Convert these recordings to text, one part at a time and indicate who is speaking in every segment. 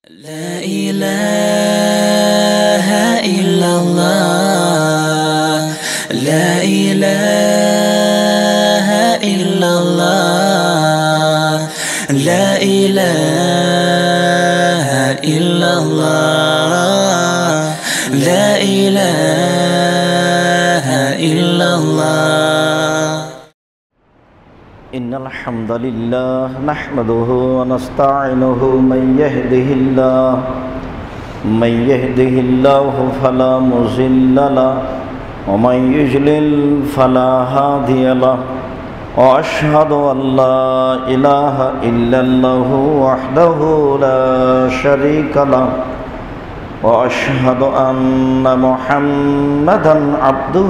Speaker 1: لا إله إلا الله لا إله إلا الله لا إله إلا الله لا إله إلا الله
Speaker 2: إن الحمد لله نحمده ونستعينه من يهده الله فلا مضل له ومن يضلل فلا هادي له وأشهد أن لا إله إلا الله وحده لا شريك له وأشهد أن محمدا عبده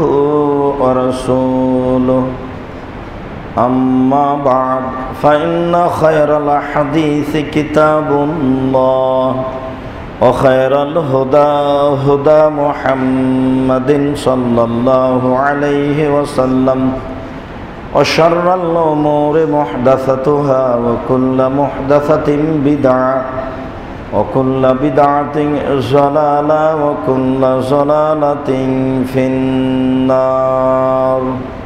Speaker 2: ورسوله أما بعد فإن خير الحديث كتاب الله وخير الهدى هدى محمد صلى الله عليه وسلم وشر الأمور محدثتها وكل محدثة بدعة وكل بدعة ضلالة وكل ضلالة في النار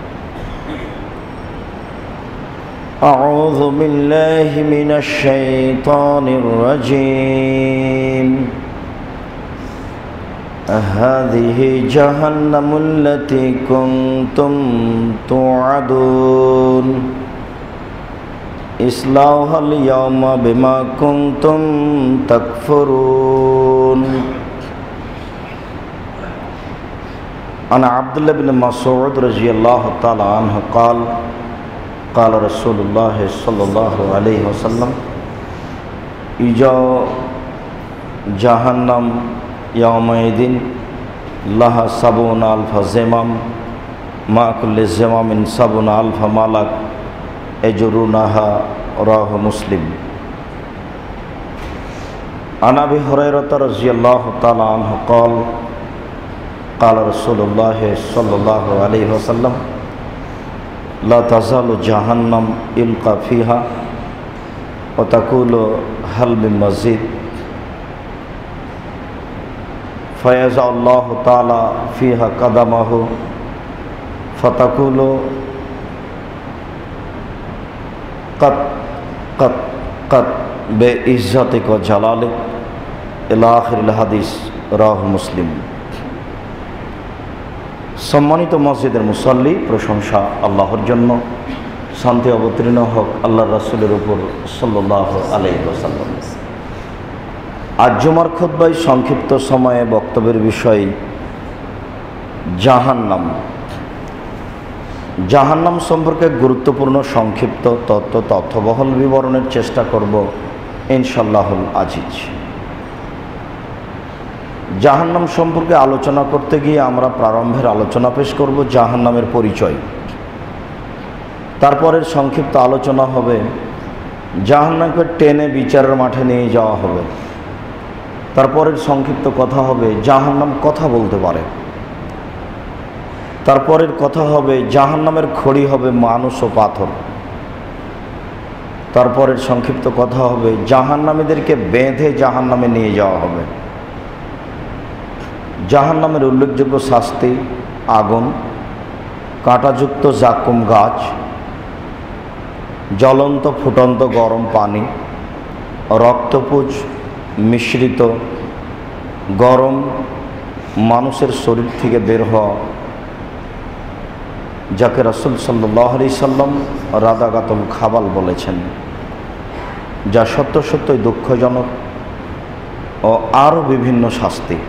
Speaker 2: أعوذ بالله من الشيطان الرجيم هذه جهنم التي كنتم توعدون اصلوها اليوم بما كنتم تكفرون عن عبد الله بن مسعود رضي الله تعالى عنه قال قال رسول الله صلى الله عليه وسلم إجا جهنم يومئذ لها 70,000 زمام مع كل زمام 70,000 ملك يجرونها رواه مسلم عن أبي هريرة رضي الله تعالى عنه قال قال رسول الله صلى الله عليه وسلم لا تزال جهنم يلقى فيها وتقول هل من مزيد فيضع الله تعالى فيها قدمه فتقول قد قد قد بعزتك وجلالك إلى آخر الحديث رواه مسلم। সম্মানিত মসজিদের মুসল্লি, প্রশংসা আল্লাহর জন্য, শান্তি অবতীর্ণ হোক আল্লাহর রাসূলের উপর সাল্লাল্লাহু আলাইহি ওয়াসাল্লাম। আজ জুমার খুতবায় সংক্ষিপ্ত সময়ে বক্তব্যের বিষয় জাহান্নাম সম্পর্কে গুরুত্বপূর্ণ সংক্ষিপ্ত তথ্যবহুল বিবরণের চেষ্টা করব ইনশাআল্লাহুল আজিজ। জাহান্নাম সম্পর্কে আলোচনা করতে গিয়ে আমরা প্রারম্ভের আলোচনা পেশ করব জাহান্নামের পরিচয়। তারপরের সংক্ষিপ্ত আলোচনা হবে জাহান্নামকে টেনে বিচারের মাঠে নিয়ে যাওয়া হবে। তারপরের সংক্ষিপ্ত কথা হবে জাহান্নাম কথা বলতে পারে। তারপরের কথা হবে জাহান্নামের খড়ি হবে মানুষ ও পাথর। তারপরের সংক্ষিপ্ত কথা হবে জাহান্নামীদেরকে বেঁধে জাহান্নামে নিয়ে যাওয়া হবে। জাহান্নামের উল্লেখযোগ্য শাস্তি আগুন, কাঁটাযুক্ত জাকুম গাছ, জ্বলন্ত ফুটন্ত গরম পানি, রক্তপুঞ্জ মিশ্রিত গরম মানুষের শরীর থেকে বের হওয়া, যাকে রাসূল সাল্লাল্লাহু আলাইহি সাল্লাম রাদাগাতুল খাবাল বলেছেন, যা সত্যই দুঃখজনক, ও আরও বিভিন্ন শাস্তি।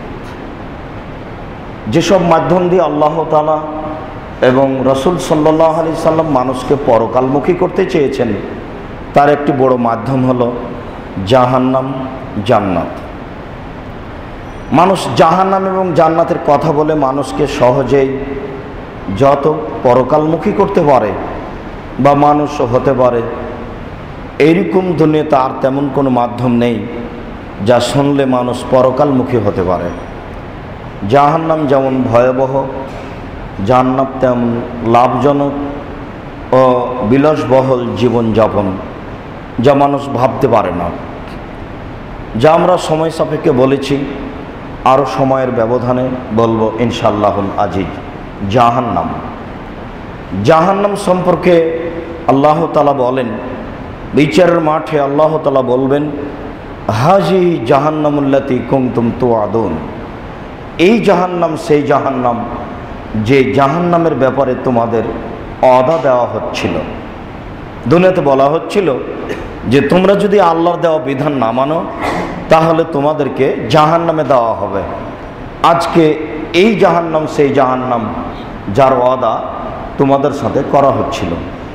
Speaker 2: যেসব মাধ্যম দিয়ে আল্লাহ তাআলা এবং রাসূল সাল্লাল্লাহু আলাইহি সাল্লাম মানুষকে পরকালমুখী করতে চেয়েছেন, তার একটি বড় মাধ্যম হলো জাহান্নাম, জান্নাত। মানুষ জাহান্নাম এবং জান্নাতের কথা বলে মানুষকে সহজেই যত পরকালমুখী করতে পারে বা মানুষ হতে পারে, এইরকম দুনিয়াতে আর তেমন কোনো মাধ্যম নেই যা শুনলে মানুষ পরকালমুখী হতে পারে। জাহান্নাম যেমন ভয়াবহ, জান্নাত তেমন লাভজনক ও বিলাসবহুল জীবনযাপন, যা মানুষ ভাবতে পারে না। যা আমরা সময় সাপেক্ষে বলেছি, আরও সময়ের ব্যবধানে বলবো ইনশাআল্লাহুল আজিজ। জাহান্নাম, জাহান্নাম সম্পর্কে আল্লাহ তাআলা বলেন, বিচারের মাঠে আল্লাহ তাআলা বলবেন, হাজি জাহান্নামুল্লাতি কুনতুম তুআদুন, এই জাহান্নাম সেই জাহান্নাম যে জাহান্নামের ব্যাপারে তোমাদের ওয়াদা দেওয়া হচ্ছিল। দুনিয়াতে বলা হচ্ছিল যে তোমরা যদি আল্লাহর দেওয়া বিধান না মানো তাহলে তোমাদেরকে জাহান্নামে দেওয়া হবে। আজকে এই জাহান্নাম সেই জাহান্নাম যার ওয়াদা তোমাদের সাথে করা হচ্ছিল।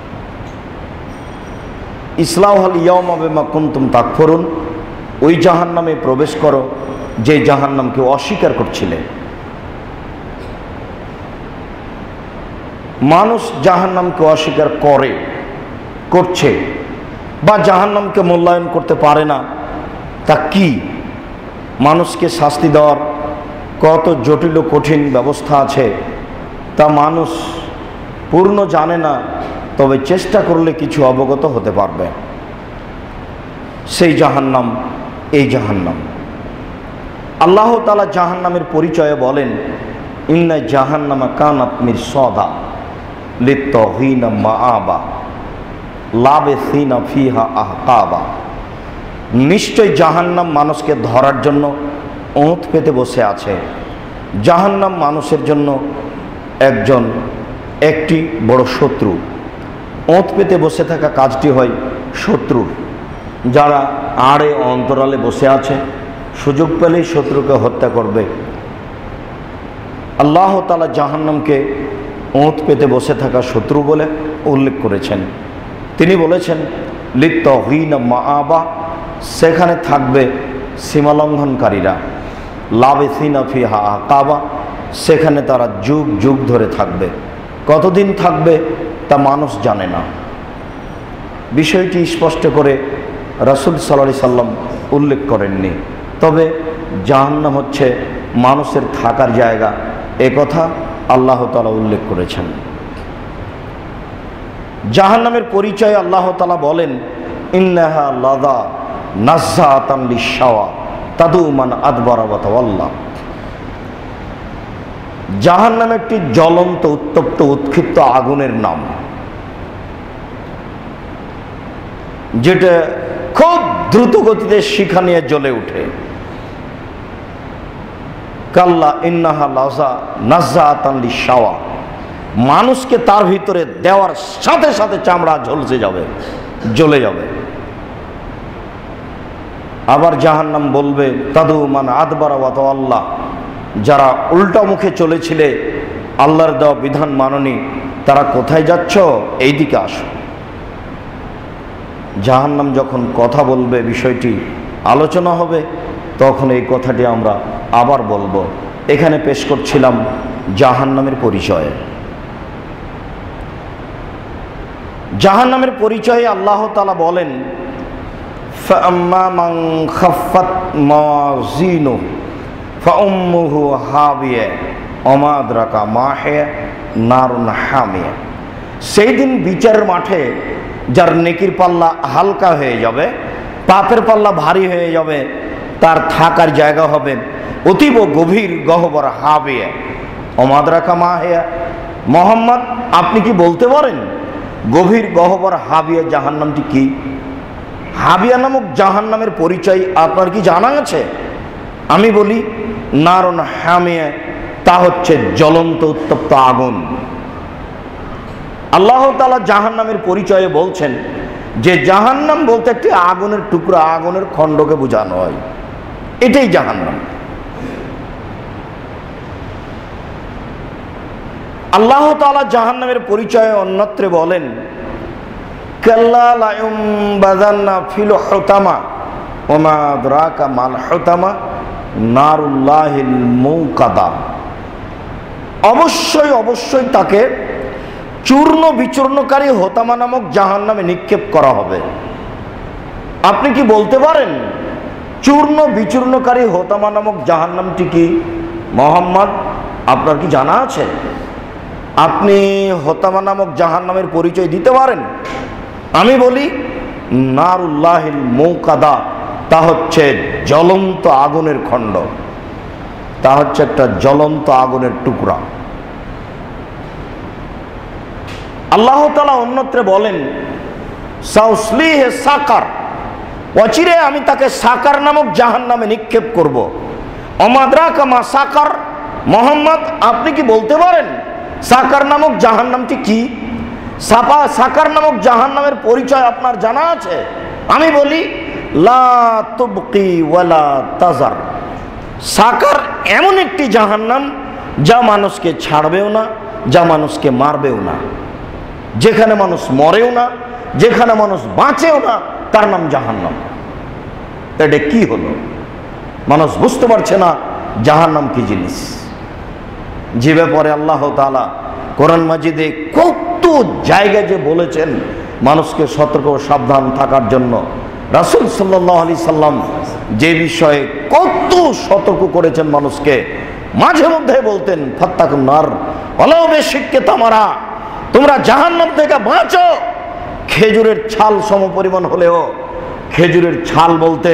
Speaker 2: ইসলাহুল ইয়াওমা বিমা কুনতুম তাকফুরুন, ওই জাহান্নামে প্রবেশ করো যে জাহান্নামকে অস্বীকার করছিলে। মানুষ জাহান্নামকে অস্বীকার করছে বা জাহান্নামকে মূল্যায়ন করতে পারে না, তা কি? মানুষকে শাস্তি দেওয়ার কত জটিল ও কঠিন ব্যবস্থা আছে তা মানুষ পূর্ণ জানে না, তবে চেষ্টা করলে কিছু অবগত হতে পারবে। সেই জাহান্নাম এই জাহান্নাম। আল্লাহ তাআলা জাহান্নামের পরিচয়ে বলেন, ইন্না জাহান্নামা কানাত মিরসাদা লিত্তাগিনা মাআবা লাবিসিনা ফিহা আহকাবা, নিশ্চয় জাহান্নাম মানুষকে ধরার জন্য ওঁত পেতে বসে আছে। জাহান্নাম মানুষের জন্য একটি বড় শত্রু। ওঁত পেতে বসে থাকা কাজটি হয় শত্রুর, যারা আড়ে অন্তরালে বসে আছে, সুযোগ পেলেই শত্রুকে হত্যা করবে। আল্লাহ তাআলা জাহান্নামকে ওঁত পেতে বসে থাকা শত্রু বলে উল্লেখ করেছেন। তিনি বলেছেন, লিত্তাগিনা মাআবা, সেখানে থাকবে সীমালঙ্ঘনকারীরা। লাবিসিনা ফিহা আহকাবা, সেখানে তারা যুগ যুগ ধরে থাকবে। কতদিন থাকবে তা মানুষ জানে না। বিষয়টি স্পষ্ট করে রাসূল সাল্লাল্লাহু আলাইহি সাল্লাম উল্লেখ করেননি, তবে জাহান্নাম হচ্ছে মানুষের থাকার জায়গা, একথা আল্লাহ তাআলা উল্লেখ করেছেন। জাহান্নামের পরিচয় আল্লাহ তাআলা বলেন, ইন্নাহা লাযা নাযযাতান লিশ-শাওয়া তাদু মান আদবারা ওয়া তাওয়াল্লা। জাহান্নাম একটি জ্বলন্ত উত্তপ্ত উৎক্ষিপ্ত আগুনের নাম, যেটা খুব দ্রুত গতিতে শিখা নিয়ে জ্বলে ওঠে। কাল্লা ইন্নাহা লাযা নাযযাতান লিশ-শাওয়া, মানুষকে তার ভিতরে দেওয়ার সাথে সাথে চামড়া জ্বলে যাবে। আবার জাহান্নাম বলবে, তাদু মান আদবারা ওয়া তাওয়াল্লা, যারা উল্টা মুখে চলেছিলে, আল্লাহর দেওয়া বিধান মাননি, তারা কোথায় যাচ্ছ? এই দিকে আসো। জাহান্নাম যখন কথা বলবে, বিষয়টি আলোচনা হবে, তখন এই কথাটি আমরা আবার বলবো। এখানে পেশ করছিলাম জাহান্নামের পরিচয়। জাহান্নামের পরিচয়ে আল্লাহ তাআলা বলেন, ফাআম্মা মান খাফফাত মাওয়াজিনুহু ফাউম্মুহু হাবিয়া ওয়া মা আদরাকা মা হিয়া নারুন হামিয়া। সেই দিন বিচারের মাঠে যার নেকির পাল্লা হালকা হয়ে যাবে, পাপের পাল্লা ভারী হয়ে যাবে, তার থাকার জায়গা হবে অতীব গভীর গহ্বর হাবিয়া ওয়া মা আদরাকা মা হিয়া। মুহাম্মদ, আপনি কি বলতে পারেন গভীর গহ্বর হাবিয়া জাহান্নামটি কি? হাবিয়া নামক জাহান্নামের পরিচয় আপনার কি জানা আছে? আমি বলি, নারুন হামিয়া, তা হচ্ছে জ্বলন্ত উত্তপ্ত আগুন। আল্লাহ তাআলা জাহান্নামের পরিচয়ে বলছেন যে জাহান্নাম বলতে একটি আগুনের টুকরা, আগুনের খণ্ডকে বোঝানো হয়, এটাই জাহান্নাম। আল্লাহ তাআলা জাহান্নামের পরিচয়ে অন্যত্রে বলেন, কাল্লা লা ইউমবাযান্না ফিল হুতামা ওয়া মা আদরাকা মাল হুতামা নারুল্লাহিল মুকাদা। অবশ্যই তাকে চূর্ণ বিচূর্ণকারী হোতামা নামক জাহান্নামে নিক্ষেপ করা হবে। আপনি কি বলতে পারেন চূর্ণ বিচূর্ণকারী হোতামা নামক জাহান্নামটি কি? মুহাম্মদ, আপনার কি জানা আছে? আপনি হোতামা নামক জাহান্নামের পরিচয় দিতে পারেন? আমি বলি, নারুল্লাহিল মুকাদা, তা হচ্ছে জ্বলন্ত আগুনের খণ্ড, তা হচ্ছে একটা জ্বলন্ত আগুনের টুকরা। আল্লাহ তাআলা অন্যত্রে বলেন সাউসলিহে সাকার, অচিরে আমি তাকে সাকার নামক জাহান্নামে নিক্ষেপ করব। অমাদ্রাকা মা সাকার, মোহাম্মদ আপনি কি বলতে পারেন সাকার নামক জাহান্নামটি কি? সাকার নামক জাহান্নামের পরিচয় আপনার জানা আছে? আমি বলি লা তুবকি ওয়ালা তাজার। সাকার এমন একটি জাহান্নাম যা মানুষকে ছাড়বেও না, যা মানুষকে মারবেও না, যেখানে মানুষ মরেও না, যেখানে মানুষ বাঁচেও না, তার নাম জাহান্নাম। এটা কি হলো? মানুষ বুঝতে পারছে না জাহান্নাম কি জিনিস। যে ব্যাপারে আল্লাহ তাআলা কোরআন মাজিদে কত জায়গায় যে বলেছেন মানুষকে সতর্ক সাবধান থাকার জন্য, রাসূল সাল্লাল্লাহু আলাইহি সাল্লাম যে বিষয়ে কত সতর্ক করেছেন মানুষকে, মাঝে মধ্যে বলতেন ফাত্তাকুন নার ওয়ালাউ বিশিক্কি তামারা, তোমরা জাহান্নাম থেকে বাঁচো খেজুরের ছাল সমপরিমাণ হলেও। খেজুরের ছাল বলতে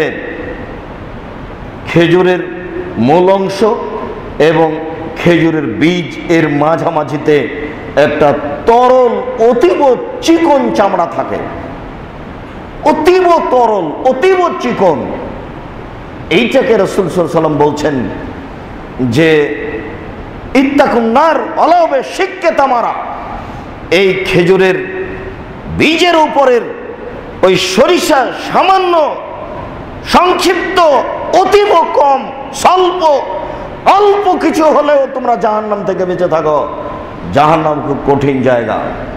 Speaker 2: খেজুরের মূল অংশ এবং খেজুরের বীজ এর মাঝামাঝিতে একটা তরল অতীব চিকন চামড়া থাকে, অতীব তরল, অতীব চিকন। এইটাকে রাসূল সাল্লাল্লাহু আলাইহি সাল্লাম বলছেন যে ইত্তাকুন নার ওয়ালাউ বিশিক্কি তামারা, এই খেজুরের বীজের উপরের ওই সরিষা সামান্য সংক্ষিপ্ত, অতীব কম, স্বল্প, অল্প কিছু হলেও তোমরা জাহান্নাম থেকে বেঁচে থাকো। জাহান্নাম খুব কঠিন জায়গা।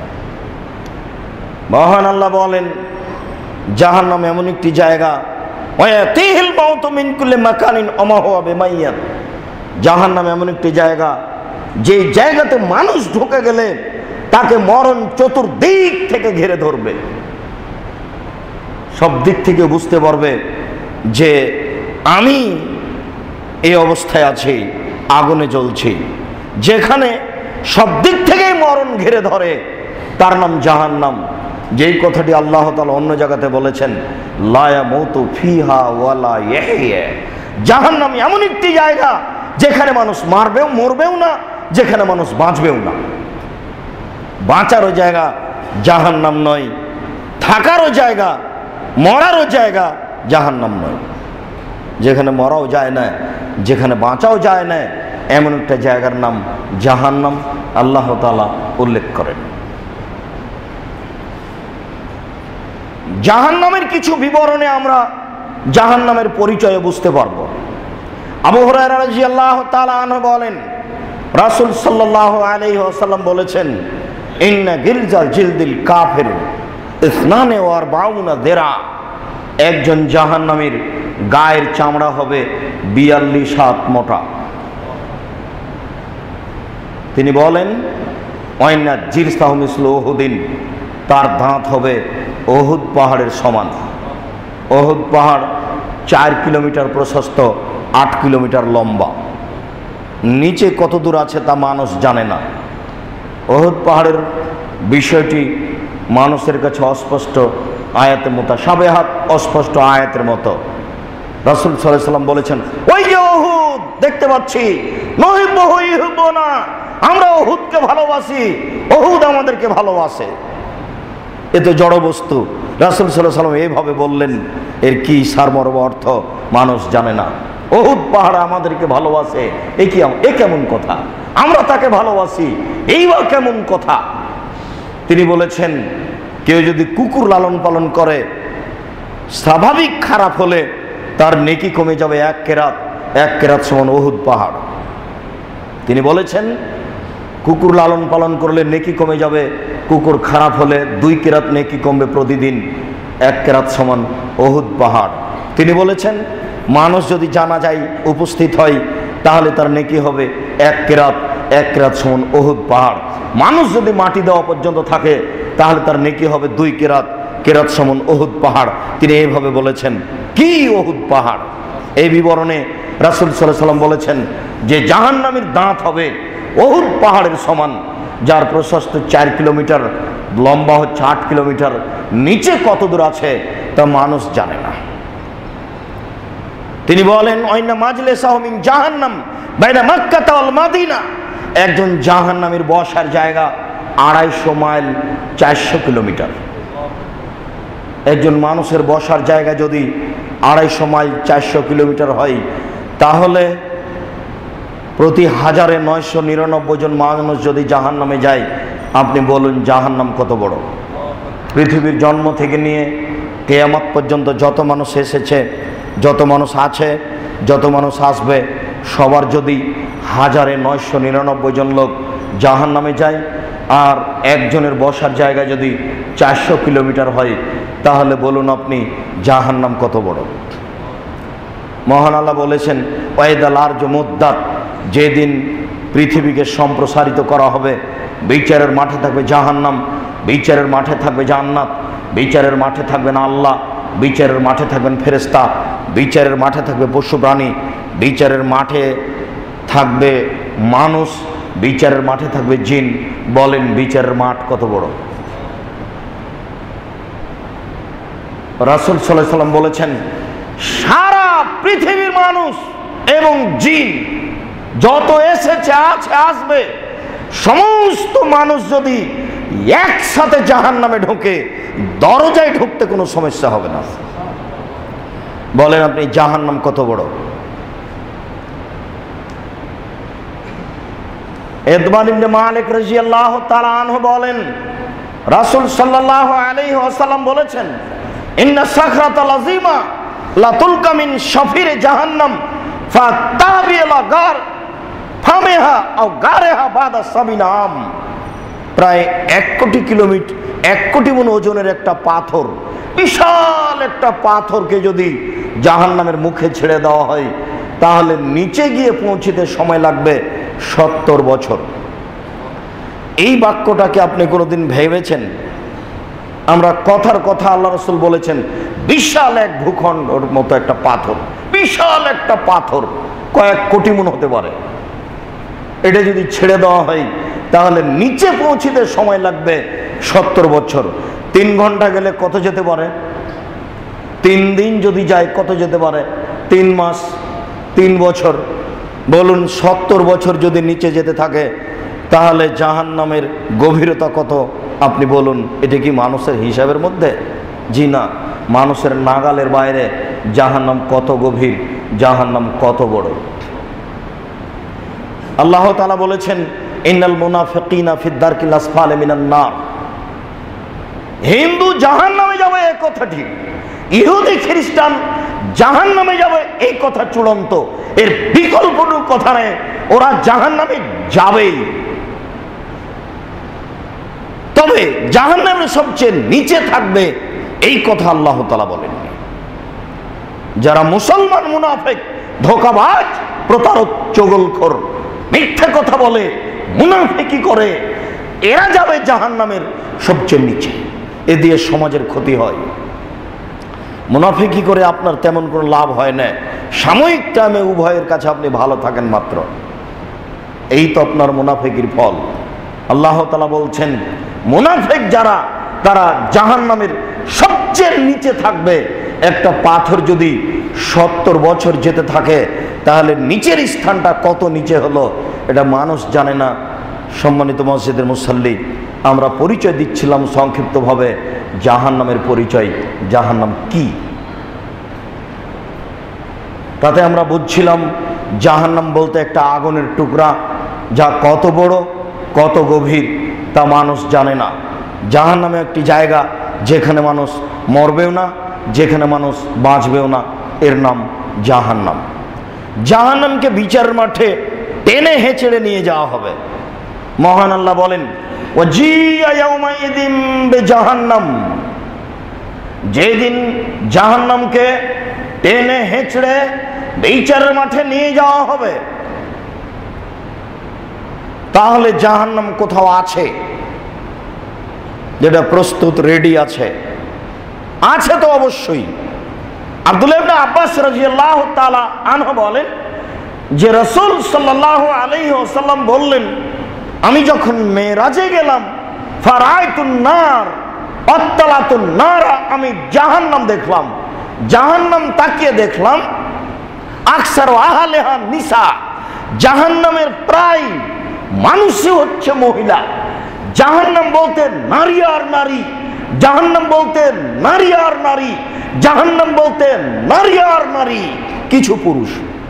Speaker 2: মহান আল্লাহ বলেন জাহান্নাম এমন একটি জায়গা, ওয়াতিহিল মাউতু মিন কুল্লি মাকানিন ওমা হুয়া বিমাইয়াত। জাহান্নাম এমন একটি জায়গা যে জায়গাতে মানুষ ঢুকে গেলে তাকে মরণ চতুর্দিক থেকে ঘিরে ধরবে। সব দিক থেকে বুঝতে পারবে যে আমি এই অবস্থায় আছি, আগুনে জ্বলছি। যেখানে সব দিক থেকেই মরণ ঘিরে ধরে তার নাম জাহান্নাম। যেই কথাটি আল্লাহ তাআলা অন্য জায়গাতে বলেছেন লা ইয়ামুতু ফিহা ওয়ালা ইয়াহইয়া। জাহান্নাম এমন একটি জায়গা যেখানে মানুষ মরবেও না, যেখানে মানুষ বাঁচবেও না। বাঁচারও জায়গা জাহান্নাম নয়, থাকারও জায়গা, মরারও জায়গা জাহান্নাম নয়। যেখানে মরাও যায় না, যেখানে বাঁচাও যায় না, এমন একটা জায়গার নাম জাহান্নাম আল্লাহ তাআলা উল্লেখ করেন। জাহান্নামের কিছু বিবরণে আমরা জাহান্নামের পরিচয় বুঝতে পারব। আবু হুরায়রা রাদিয়াল্লাহু তাআলা আনহু বলেন রাসূল সাল্লাল্লাহু আলাইহি ওয়াসাল্লাম বলেছেন ইন্না গিলজাল জিলদিল কাফির ইসনানে ওয়ার বাউনা দেরা। একজন জাহান্নামীর গায়ের চামড়া হবে 42 হাত মোটা। তিনি বলেন ওয়াইনা জিরসাহু মিসলু উহুদিন, তার দাঁত হবে উহুদ পাহাড়ের সমান। উহুদ পাহাড় 4 কিলোমিটার প্রশস্ত, 8 কিলোমিটার লম্বা। নিচে কত দূর আছে তা মানুষ জানে না। উহুদ পাহাড়ের বিষয়টি মানুষের কাছে অস্পষ্ট, আয়াতে মুতাশাবিহাত, অস্পষ্ট আয়াতের মতো। রাসূল সাল্লাল্লাহু আলাইহি ওয়াসাল্লাম বলেছেন ওই যে উহুদ দেখতে পাচ্ছি, নহিব্বুহু ইউহিব্বুনা, আমরা উহুদকে ভালোবাসি, উহুদ আমাদেরকে ভালোবাসে। এ তো জড় বস্তু। রাসূল সাল্লাল্লাহু আলাইহি ওয়াসাল্লাম এইভাবে বললেন, এর কি সারমর্ম অর্থ মানুষ জানে না। উহুদ পাহাড় আমাদেরকে ভালোবাসে, এ কেমন কথা? আমরা তাকে ভালোবাসি, এইবার কেমন কথা? তিনি বলেছেন কেউ যদি কুকুর লালন পালন করে, স্বাভাবিক খারাপ হলে তার নেকি কমে যাবে 1 কেরাত, 1 কেরাত সমান উহুদ পাহাড়। তিনি বলেছেন কুকুর লালন পালন করলে নেকি কমে যাবে, কুকুর খারাপ হলে 2 কেরাত নেকি কমবে প্রতিদিন, 1 কেরাত সমান উহুদ পাহাড়। তিনি বলেছেন মানুষ যদি জানাজায় উপস্থিত হয় তাহলে তার নেকি হবে 1 কেরাত, 1 কেরাত সমান উহুদ পাহাড়। মানুষ যদি মাটি দেওয়া পর্যন্ত থাকে তাহলে তার নেকি হবে 2 কেরাত, কেরাত সমান উহুদ পাহাড়। তিনি এইভাবে বলেছেন কি উহুদ পাহাড়। এই বিবরণে রাসূল সাল্লাল্লাহু আলাইহি ওয়াসাল্লাম বলেছেন যে জাহান্নামীর দাঁত হবে উহুদ পাহাড়ের সমান, যার প্রশস্ত 4 কিলোমিটার, লম্বা হচ্ছে 8 কিলোমিটার। নিচে কত দূর আছে তা মানুষ জানে না। তিনি বলেন ওয়াইনা মাজলিসাহু মিন জাহান্নাম বাইনা মক্কা ওয়াল মদিনা, একজন জাহান্নামীর বসার জায়গা 250 মাইল 400 কিলোমিটার। একজন মানুষের বসার জায়গা যদি 250 মাইল 400 কিলোমিটার হয়, তাহলে প্রতি 1999 জন মানুষ যদি জাহান্নামে যায়, আপনি বলুন জাহান্নাম কত বড়। পৃথিবীর জন্ম থেকে নিয়ে কিয়ামত পর্যন্ত যত মানুষ এসেছে, যত মানুষ আছে, যত মানুষ আসবে, সবার যদি 1999 জন লোক জাহান্নামে যায়, আর একজনের বসার জায়গা যদি 400 কিলোমিটার হয়, তাহলে বলুন আপনি জাহান্নাম কত বড়। মহান আল্লাহ বলেছেন ওয়াইদাল আরজু মুদ্দাত, যেদিন পৃথিবীকে সম্প্রসারিত করা হবে, বিচারের মাঠে থাকবে জাহান্নাম, বিচারের মাঠে থাকবে জান্নাত, বিচারের মাঠে থাকবেন আল্লাহ, বিচারের মাঠে থাকবেন ফেরেশতা, বিচারের মাঠে থাকবে পশু প্রাণী, বিচারের মাঠে থাকবে মানুষ, বিচারের মাঠে থাকবে জিন। বলেন বিচারের মাঠ কত বড়। রাসূল সাল্লাল্লাহু আলাইহি ওয়াসাল্লাম বলেছেন সারা পৃথিবীর মানুষ এবং জিন যত এসেছে, আছে, আসবে, সমস্ত মানুষ যদি একসাথে জাহান্নামে ঢোকে, দরজায় ঢুকতে কোনো সমস্যা হবে না। বলেন আপনি জাহান্নাম কত বড়। ইদমান ইবনে মালিক রাদিয়াল্লাহু তাআলা আনহু বলেন রাসূল সাল্লাল্লাহু আলাইহি ওয়াসাল্লাম বলেছেন ইন্না সাখরাতাল আযীমা লা তুলকা মিন শাফির জাহান্নাম ফাতাবি লা গার ফামিহা আও গারেহা বাদা সাবিনা আম। প্রায় 1 কোটি কিলোমিটার, 1 কোটি মণ ওজনের একটা পাথর, বিশাল একটা পাথরকে যদি জাহান্নামের মুখে ছেড়ে দেওয়া হয়, তাহলে নিচে গিয়ে পৌঁছতে সময় লাগবে 70 বছর। এই বাক্যটাকে আপনি কোনোদিন ভেবেছেন? আমরা কথার কথা আল্লাহ রাসূল বলেছেন বিশাল এক ভূখণ্ডের মতো একটা পাথর, বিশাল একটা পাথর, কয়েক কোটি মণ হতে পারে। এটা যদি ছেড়ে দেওয়া হয়, তাহলে নিচে পৌঁছতে সময় লাগবে 70 বছর। 3 ঘন্টা গেলে কত যেতে পারে? 3 দিন যদি যায় কত যেতে পারে? 3 মাস, 3 বছর। বলুন 70 বছর যদি নিচে যেতে থাকে, তাহলে জাহান্নামের গভীরতা কত আপনি বলুন। এটা কি মানুষের হিসাবের মধ্যে? জি না, মানুষের নাগালের বাইরে জাহান্নাম কত গভীর, জাহান্নাম কত বড়। আল্লাহ তাআলা বলেছেন ইন্নাল মুনাফিকিনা ফিদ দারকিল আসফালি মিনান নার। হিন্দু জাহান্নামে যাবে এই কথা ঠিক, ইহুদি খ্রিস্টান জাহান্নামে যাবে এই কথা চূড়ান্ত, এর বিকল্প কোনো কথা নেই, ওরা জাহান্নামে যাবেই। তবে জাহান্নামের সবচেয়ে নিচে থাকবে এই কথা আল্লাহ তাআলা বলেননি। যারা মুসলমান মুনাফিক, ধোঁকাবাজ, প্রতারক, চগলখোর, মিথ্যা কথা বলে, মুনাফিকি করে, এরা যাবে জাহান্নামের সবচেয়ে নিচে। এ দিয়ে সমাজের ক্ষতি হয়। মুনাফিকি করে আপনার তেমন কোনো লাভ হয় না, সাময়িক টাইমে উভয়ের কাছে আপনি ভালো থাকেন মাত্র। এই তো আপনার মুনাফিকির ফল। আল্লাহ তাআলা বলছেন মুনাফিক যারা, তারা জাহান্নামের সবচেয়ে নিচে থাকবে। একটা পাথর যদি 70 বছর যেতে থাকে, তাহলে নিচের স্থানটা কত নিচে হলো এটা মানুষ জানে না। সম্মানিত মসজিদের মুসাল্লি, আমরা পরিচয় দিচ্ছিলাম সংক্ষিপ্তভাবে জাহান্নামের পরিচয়, জাহান্নাম কি। তাতে আমরা বুঝছিলাম জাহান্নাম বলতে একটা আগুনের টুকরা, যা কত বড়, কত গভীর তা মানুষ জানে না। জাহান্নামে একটি জায়গা যেখানে মানুষ মরবেও না, যেখানে মানুষ বাঁচবেও না, এর নাম জাহান্নাম। জাহান্নামকে বিচারের মাঠে টেনে হেঁচড়ে নিয়ে যাওয়া হবে। মহান আল্লাহ বলেন ওয়াজিয়া ইয়াউমাইযিন বিজাহান্নাম, যেদিন জাহান্নামকে টেনে হেঁচড়ে বিচারের মাঠে নিয়ে যাওয়া হবে, তাহলে জাহান্নাম কোথাও আছে যেটা প্রস্তুত, রেডি আছে? আছে তো অবশ্যই। আব্দুল্লাহ ইবনে আব্বাস রাদিয়াল্লাহু তাআলা আনহু বলেন যে রাসূল সাল্লাল্লাহু আলাইহি ওয়াসাল্লাম বললেন, আমি যখন মেরাজে গেলাম, ফারাইতুন নার আত্তালাতুন নার, আমি জাহান্নাম দেখলাম। জাহান্নাম তাকিয়ে দেখলাম আকসার আহলেহা নিসা, জাহান্নামের প্রায় মানুষই হচ্ছে মহিলা। জাহান্নাম বলতে নারী আর নারী, জাহান্নাম বলতে নারী আর নারী, জাহান্নাম বলতে নারী আর নারী, কিছু পুরুষ।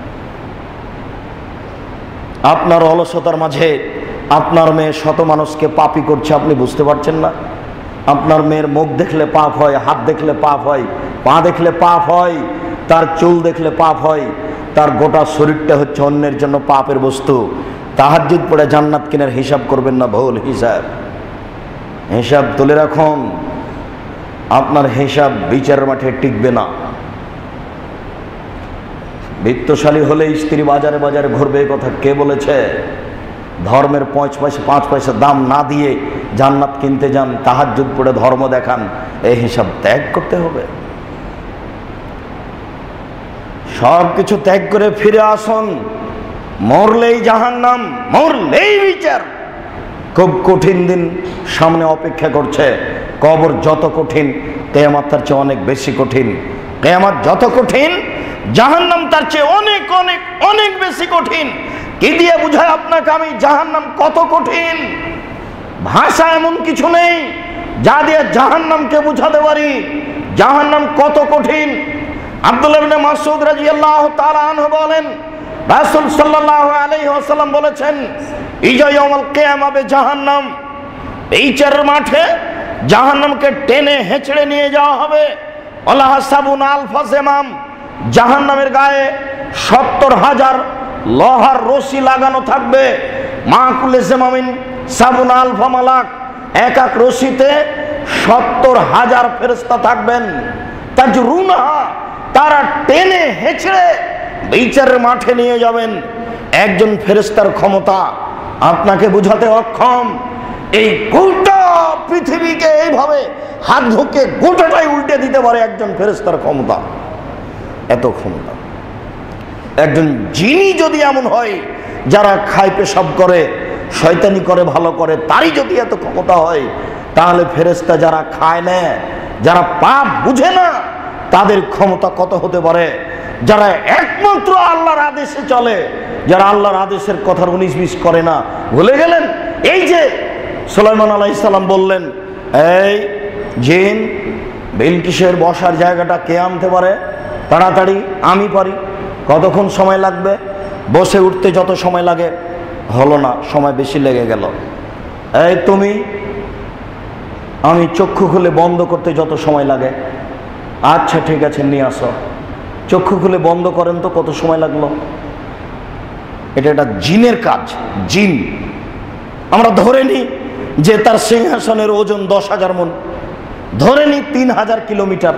Speaker 2: আপনার অলসতার মাঝে আপনার মেয়ে শত মানুষকে পাপী করছে, আপনি বুঝতে পারছেন না? আপনার মেয়ের মুখ দেখলে পাপ হয়, হাত দেখলে পাপ হয়, পা দেখলে পাপ হয়, তার চুল দেখলে পাপ হয়, তার গোটা শরীরটা হচ্ছে অন্যের জন্য পাপের বস্তু। তাহাজ্জুদ পড়ে জান্নাত কিনার হিসাব করবেন না, ভুল হিসাব। হিসাব তুলে রাখুন, আপনার হিসাব বিচারের মাঠে টিকবে না। বিত্তশালী হলে স্ত্রী বাজারে বাজারে ঘুরবে, এই কথা কে বলেছে? ধর্মের 5 পয়সা দাম না দিয়ে জান্নাত কিনতে যান, তাহাজ্জুদ পড়ে ধর্ম দেখান, এই হিসাব ত্যাগ করতে হবে। সব কিছু ত্যাগ করে ফিরে আসুন। মরলেই জাহান্নাম, মরলেই বিচার। খুব কঠিন দিন সামনে অপেক্ষা করছে। কবর যত কঠিন, কিয়ামত তার চেয়ে অনেক বেশি কঠিন। কিয়ামত যত কঠিন, জাহান্নাম তার চেয়ে অনেক অনেক অনেক বেশি কঠিন। কি দিয়ে বুঝায় আপনাকে আমি জাহান্নাম কত কঠিন? ভাষা এমন কিছু নেই যা দিয়ে জাহান্নামকে বুঝাতে পারি জাহান্নাম কত কঠিন। আব্দুল্লাহ ইবনে মাসউদ রাদিয়াল্লাহু তাআলা আনহু বলেন, রাসূল সাল্লাল্লাহু আলাইহি ওয়াসাল্লাম বলেছেন, ইজা ইয়াউমুল কিয়ামা বে জাহান্নাম, বিচারের মাঠে জাহান্নামকে টেনে হেঁচড়ে নিয়ে যাওয়া হবে। আল্লাহ সাবুন আলফা জিমাম, জাহান্নামের গায়ে 70,000 লোহার রশি লাগানো থাকবে। মাকুলে জিমামিন সাবুন আলফা মালাক, এক এক রশিতে 70,000 ফেরেশতা থাকবেন। তাজরুনাহা, তারা টেনে হেঁচড়ে বিচারের মাঠে নিয়ে যাবেন। একজন ফেরেশতার ক্ষমতা আপনাকে বুঝাতে অক্ষম। এই গোটা পৃথিবীকে এইভাবে হাত ঢুকে গোটাটাই উল্টে দিতে পারে একজন ফেরেশতার ক্ষমতা, এত ক্ষমতা। একজন জিনি যদি এমন হয়, যারা খায় পেশাব করে, শয়তানি করে, ভালো করে, তারই যদি এত ক্ষমতা হয়, তাহলে ফেরেশতা যারা খায় না, যারা পাপ বুঝে না, তাদের ক্ষমতা কত হতে পারে? যারা একমাত্র আল্লাহর আদেশে চলে, যারা আল্লাহর আদেশের কথার 19-20 করে না, ভুলে গেলেন? এই যে সুলাইমান আলাইহিস সালাম বললেন, এই জিন, বিলকিসের বসার জায়গাটা কে আনতে পারে? তাড়াতাড়ি, আমি পারি। কতক্ষণ সময় লাগবে? বসে উঠতে যত সময় লাগে, হলো না, সময় বেশি লেগে গেল। এই তুমি, আমি চক্ষু খুলে বন্ধ করতে যত সময় লাগে, আচ্ছা ঠিক আছে নিয়ে আসো। চক্ষু খুলে বন্ধ করেন তো, কত সময় লাগলো? এটা একটা জিনের কাজ। জিন আমরা ধরে নিই যে তার সিংহাসনের ওজন 10,000 মণ, ধরে নিই 3,000 কিলোমিটার।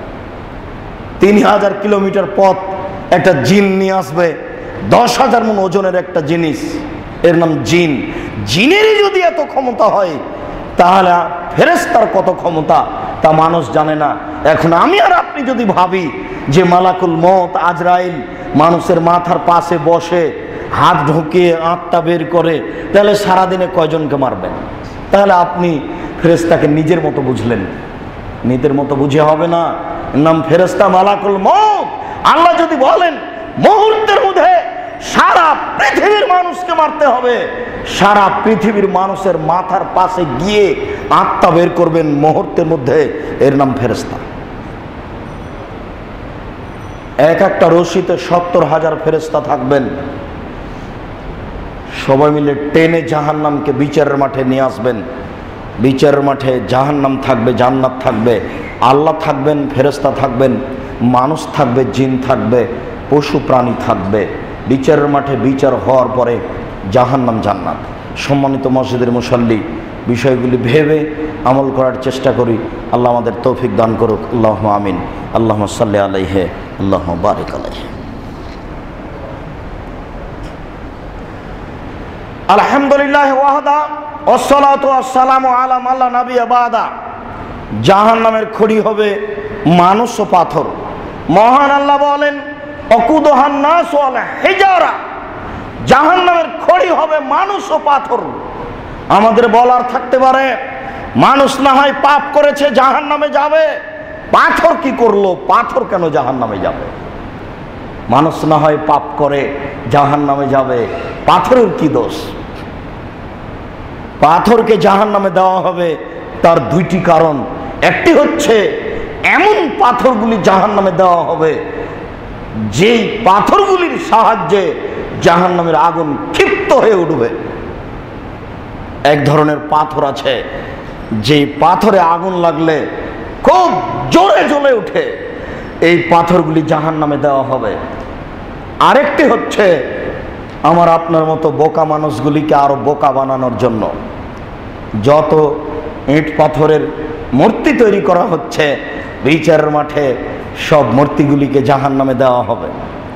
Speaker 2: 3,000 কিলোমিটার পথ একটা জিন নিয়ে আসবে, 10,000 মণ ওজনের একটা জিনিস, এর নাম জিন। জিনেরই যদি এত ক্ষমতা হয়, তাহলে ফেরেশতার কত ক্ষমতা তা মানুষ জানে না। এখন আমি আর আপনি যদি ভাবি যে মালাকুল মউত আজরাইল মানুষের মাথার পাশে বসে হাত ঢুকিয়ে আত্মা বের করে, তাহলে সারাদিনে কয়জনকে মারবেন? তাহলে আপনি ফেরেশতাকে নিজের মতো বুঝলেন, নিজের মতো বুঝে হবে না। এর নাম ফেরেশতা মালাকুল মউত। আল্লাহ যদি বলেন মুহূর্তের মধ্যে সারা পৃথিবীর মানুষকে মারতে হবে, সারা পৃথিবীর মানুষের মাথার পাশে গিয়ে আত্মা বের করবেন মুহূর্তের মধ্যে, এর নাম ফেরেশতা। এক একটা রশিতে 70,000 ফেরেশতা থাকবেন। সবাই মিলে টেনে জাহান্নামকে বিচারের মাঠে নিয়ে আসবেন। বিচারের মাঠে জাহান্নাম থাকবে, জান্নাত থাকবে, আল্লাহ থাকবেন, ফেরেশতা থাকবেন, মানুষ থাকবে, জিন থাকবে, পশু প্রাণী থাকবে। বিচারের মাঠে বিচার হওয়ার পরে জাহান্নাম, জান্নাত। সম্মানিত মসজিদের মুসল্লি, বিষয়গুলি ভেবে আমল করার চেষ্টা করি। আল্লাহ আমাদের তৌফিক দান করুক। আল্লাহুম্মা আমিন। আল্লাহুম্মা সাল্লি আলাইহি, আল্লাহুম্মা বারিক আলাইহি। আলহামদুলিল্লাহ ওয়াহদা, ওয়াসসালাতু ওয়াসসালামু আলা মান লা নাবিয়্যা বাদা। জাহান্নামের খড়ি হবে মানুষ ও পাথর। মহান আল্লাহ বলেন, অকুদুহান নাস ওয়াল হিজারা, জাহান্নামের খড়ি হবে মানুষ ও পাথর। আমাদের বলার থাকতে পারে, মানুষ না হয় পাপ করেছে, জাহান্নামে যাবে, পাথর কি করলো? পাথর কেন জাহান্নামে যাবে? মানুষ না হয় পাপ করে জাহান্নামে যাবে, পাথরের কি দোষ? পাথরকে জাহান্নামে দেওয়া হবে তার দুইটি কারণ। একটি হচ্ছে এমন পাথরগুলি জাহান্নামে দেওয়া হবে যেই পাথরগুলির সাহায্যে জাহান্নামের আগুন ক্ষিপ্ত হয়ে উঠবে। এক ধরনের পাথর আছে যেই পাথরে আগুন লাগলে খুব জোরে জ্বলে ওঠে, এই পাথরগুলি জাহান্নামে দেওয়া হবে। আরেকটি হচ্ছে আমার আপনার মতো বোকা মানুষগুলিকে আরো বোকা বানানোর জন্য যত ইট পাথরের মূর্তি তৈরি করা হচ্ছে বিচারের মাঠে, সব মূর্তিগুলিকে জাহান্নামে দেওয়া হবে।